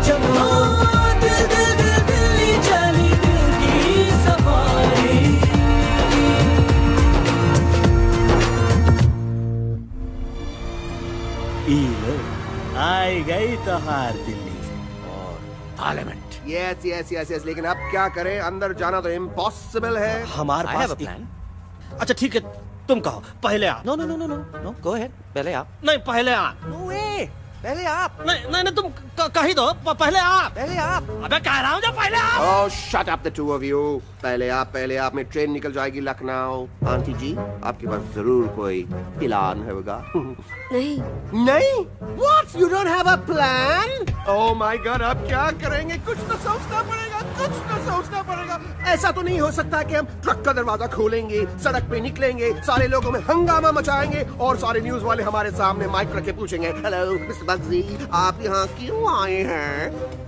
लो, आई गई तो हार दिल्ली और parliament. Yes yes yes yes, लेकिन अब क्या करें, अंदर जाना तो इम्पॉसिबल है। हमारे पास प्लान। अच्छा ठीक है, तुम कहो, पहले आप। No no no no no no, go ahead, पहले आप। नहीं, पहले आप। नो वे, पहले आप। नहीं नहीं नहीं, तुम कही दो, पहले आप। पहले आप। अबे कह रहा हूँ जो पहले आप। Oh shut up the two of you. पहले आप पहले आप में ट्रेन निकल जाएगी लखनऊ। आंटी जी, आपके पास जरूर कोई प्लान होगा। नहीं नहीं? What? You don't have a plan? Oh my God, अब क्या करेंगे? कुछ तो सोचना पड़ेगा, कुछ तो सोचना पड़ेगा। ऐसा तो नहीं हो सकता कि हम ट्रक का दरवाजा खोलेंगे, सड़क पे निकलेंगे, सारे लोगों में हंगामा मचाएंगे और सारे न्यूज वाले हमारे सामने माइक रख के पूछेंगे, हेलो मिस्टर बग्जी, आप यहाँ क्यों आए हैं?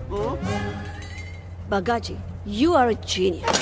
बग्गा जी, you are a genius.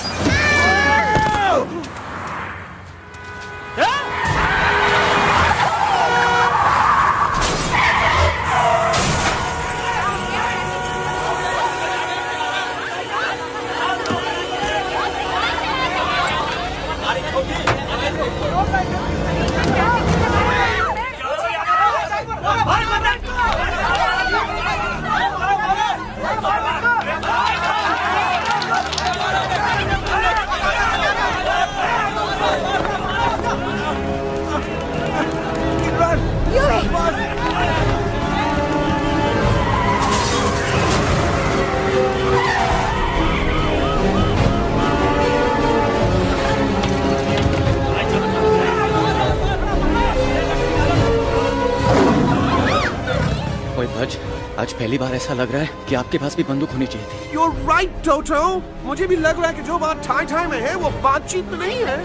आज आज पहली बार ऐसा लग रहा है कि आपके पास भी बंदूक होनी चाहिए थी। You're right, Toto. मुझे भी लग रहा है कि जो बात ठाई ठाई में है वो बातचीत में नहीं है।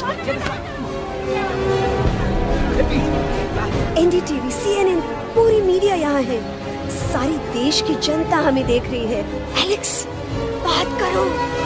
एनडीटीवी, सीएनएन, पूरी मीडिया यहाँ है। सारी देश की जनता हमें देख रही है। एलेक्स, बात करो।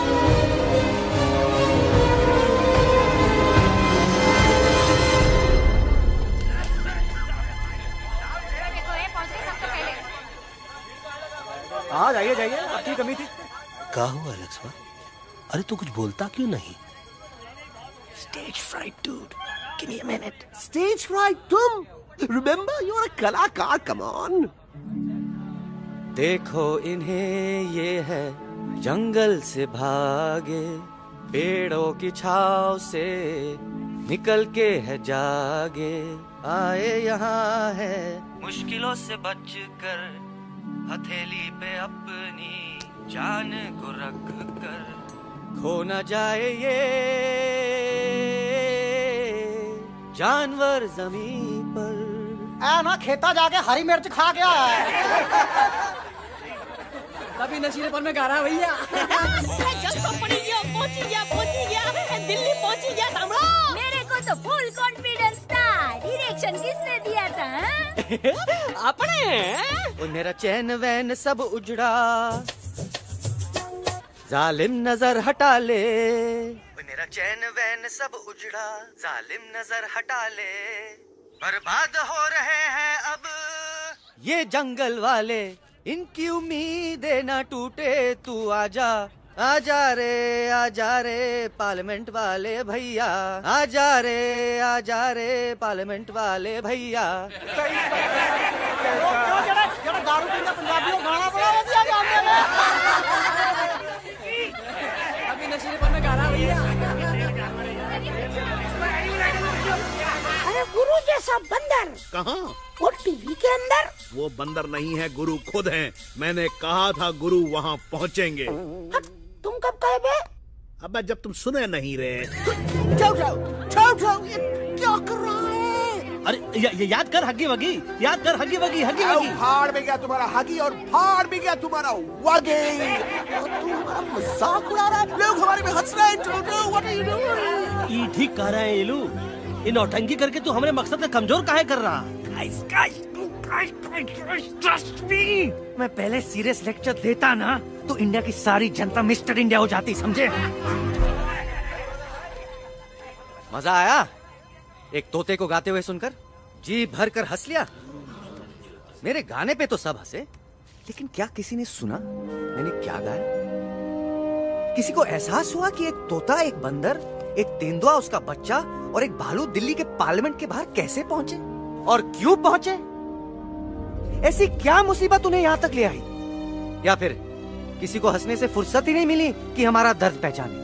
हाँ जाइए जाइए, आपकी कमी थी। क्या हुआ एलेक्स? अरे तू कुछ बोलता क्यों नहीं? Stage fright, dude. Give me a minute. Stage fright, तुम? Remember, you're a कलाकार. Come on. देखो इन्हें, ये है जंगल से भागे, पेड़ों की छाव से निकल के है जागे, आए यहाँ है मुश्किलों से बचकर, हथेली पे अपनी जान को रख कर, खो न जाए ये जानवर जमीन पर। आ ना खेता जाके हरी मिर्च खा गया है। तभी नशीलेपन में गा रहा है भैया। पहुंची गया पहुंची गया दिल्ली पहुंची गया सामने। मेरे को तो फुल कॉन्फिडेंस था। डायरेक्शन किसने दिया था? अपने। मेरा चैन वैन सब उजड़ा, जालिम नजर हटा ले। मेरा चैन वैन सब उजड़ा, जालिम नजर हटा ले, बर्बाद हो रहे हैं अब ये जंगल वाले, इनकी उम्मीदें ना टूटे, तू आजा आजा रे आजा रे पार्लियामेंट वाले भैया, आजा रे आजा रे पार्लियामेंट वाले भैया। दारू पीना पंजाबियों गाना बड़ा दिया जाने में। अभी नशीलेपन में गा रहा है भैया। अरे गुरु जैसा बंदर कहाँ? वो टीवी के अंदर। वो बंदर नहीं है, गुरु खुद हैं। मैंने कहा था गुरु वहाँ पहुँचेंगे। तुम कब कहे बे? अबे जब तुम सुने नहीं रहे। जाओ जाओ जाओ जाओ, ये क्या कर रहा है? अरे या, या, याद कर हगी वगी, याद कर हगी वगी, हगी वगी। फाड़ भी गया तुम्हारा हगी और फाड़ भी गया तुम्हारा वगी। तुम हमारा मजाक उड़ा रहा है, लोग हमारे में हंस रहे हैं। What are you doing? ये ठीक कह रहे हैं ये लोग। इन नौटंकी करके तू हमारे मकसद का कमजोर काहे कर रहा? Guys, guys, guys, guys, trust me. मैं पहले सीरियस लेक्चर देता ना तो इंडिया की सारी जनता मिस्टर इंडिया हो जाती, समझे? मजा आया एक तोते को गाते हुए सुनकर? जी भर कर हंस लिया। मेरे गाने पे तो सब हंसे, लेकिन क्या किसी ने सुना मैंने क्या गाया? किसी को एहसास हुआ कि एक तोता, एक बंदर, एक तेंदुआ, उसका बच्चा और एक भालू दिल्ली के पार्लियामेंट के बाहर कैसे पहुंचे और क्यों पहुंचे? ऐसी क्या मुसीबत उन्हें यहाँ तक ले आई? या फिर किसी को हंसने से फुर्सत ही नहीं मिली कि हमारा दर्द पहचाने?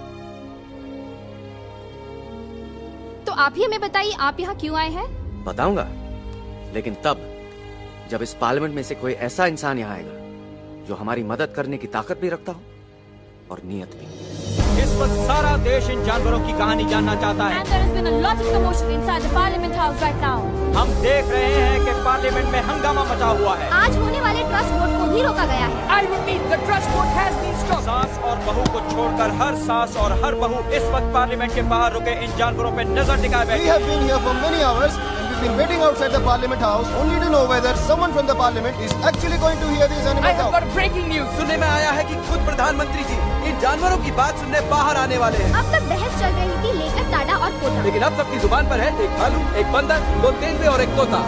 तो आप ही हमें बताइए, आप यहाँ क्यों आए हैं? बताऊंगा, लेकिन तब जब इस पार्लियामेंट में से कोई ऐसा इंसान यहाँ आएगा जो हमारी मदद करने की ताकत भी रखता हो और नीयत भी। इस वक्त सारा देश इन जानवरों की कहानी जानना चाहता है। And there has been a lot of commotion inside the Parliament House right now. हम देख रहे हैं कि पार्लियामेंट में हंगामा मचा हुआ है। आज होने वाले ट्रस्ट वोट को भी रोका गया है। I repeat, the trust vote has been stopped. सास और बहू को छोड़कर हर सास और हर बहू इस वक्त पार्लियामेंट के बाहर रुके इन जानवरों पे नजर टिकाए बैठे। We have been here for many hours and we've been waiting outside the Parliament House only to know whether someone from the Parliament is actually going to hear these animals out. I have got breaking news. सुनने में आया है कि खुद प्रधानमंत्री जी इन जानवरों की बात सुनने बाहर आने वाले हैं। अब तक बहस चल रही थी लेकर टाटा और पोटा, लेकिन अब सबकी जुबान पर है एक भालू, एक बंदर, दो तेंदुए और एक तोता।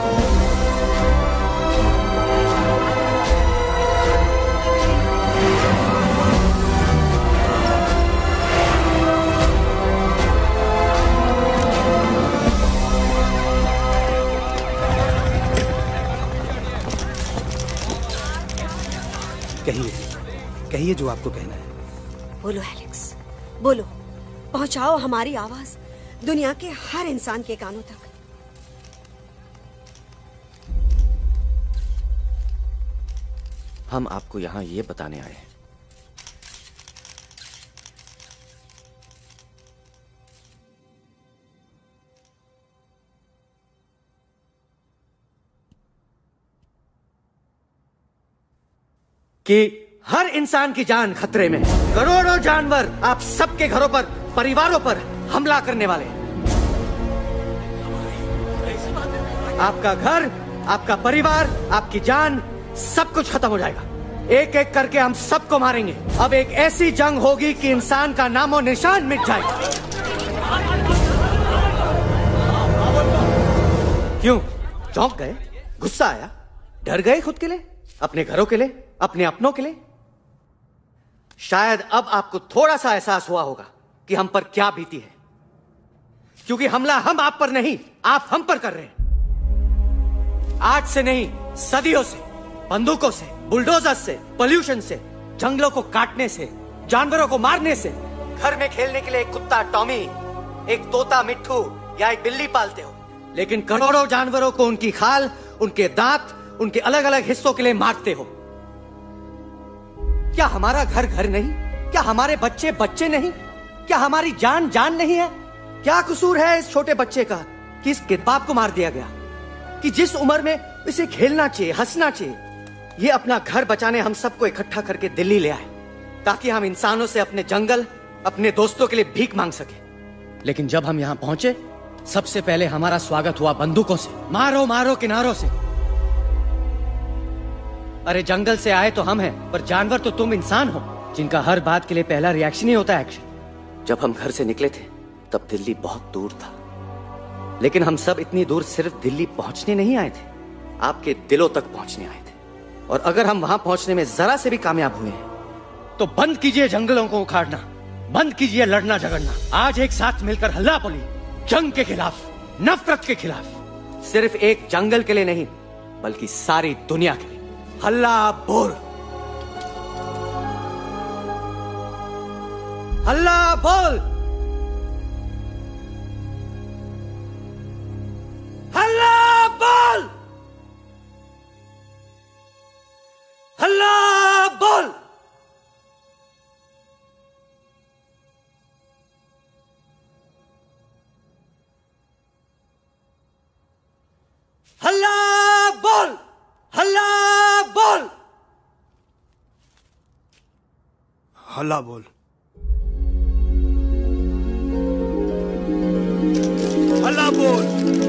कहिए, कहिए जो आपको कहना है। बोलो एलेक्स, बोलो, पहुंचाओ हमारी आवाज दुनिया के हर इंसान के कानों तक। हम आपको यहां ये बताने आए हैं कि हर इंसान की जान खतरे में है। करोड़ों जानवर आप सबके घरों पर, परिवारों पर हमला करने वाले हैं। आपका घर, आपका परिवार, आपकी जान, सब कुछ खत्म हो जाएगा। एक एक करके हम सबको मारेंगे। अब एक ऐसी जंग होगी कि इंसान का नामो निशान मिट जाएगा। क्यों चौंक गए? गुस्सा आया? डर गए खुद के लिए, अपने घरों के लिए, अपने अपनों के लिए? शायद अब आपको थोड़ा सा एहसास हुआ होगा कि हम पर क्या बीती है, क्योंकि हमला हम आप पर नहीं, आप हम पर कर रहे हैं। आज से नहीं, सदियों से, बंदूकों से, बुलडोजर से, पोल्यूशन से, जंगलों को काटने से, जानवरों को मारने से। घर में खेलने के लिए एक कुत्ता टॉमी, एक तोता मिट्ठू या एक बिल्ली पालते हो, लेकिन करोड़ों जानवरों को उनकी खाल, उनके दांत, उनके अलग अलग हिस्सों के लिए मारते हो। क्या हमारा घर घर नहीं? क्या हमारे बच्चे बच्चे नहीं? क्या हमारी जान जान नहीं है? क्या कसूर है इस छोटे बच्चे का कि इस बाप को मार दिया गया, कि जिस उम्र में इसे खेलना चाहिए, हंसना चाहिए? ये अपना घर बचाने हम सबको इकट्ठा करके दिल्ली ले आए ताकि हम इंसानों से अपने जंगल, अपने दोस्तों के लिए भीख मांग सके। लेकिन जब हम यहाँ पहुंचे, सबसे पहले हमारा स्वागत हुआ बंदूकों से। मारो मारो किनारों से। अरे जंगल से आए तो हम हैं, पर जानवर तो तुम इंसान हो, जिनका हर बात के लिए पहला रिएक्शन ही होता है एक्शन। जब हम घर से निकले थे तब दिल्ली बहुत दूर था, लेकिन हम सब इतनी दूर सिर्फ दिल्ली पहुंचने नहीं आए थे, आपके दिलों तक पहुंचने आए थे। और अगर हम वहां पहुंचने में जरा से भी कामयाब हुए हैं तो बंद कीजिए जंगलों को उखाड़ना, बंद कीजिए लड़ना झगड़ना। आज एक साथ मिलकर हल्ला बोली, जंग के खिलाफ, नफरत के खिलाफ। सिर्फ एक जंगल के लिए नहीं, बल्कि सारी दुनिया के लिए। हल्ला बोल, हल्ला बोल, हल्ला बोल, हल्ला बोल। हल्ला बोल, हल्ला बोल, हल्ला बोल, हल्ला बोल।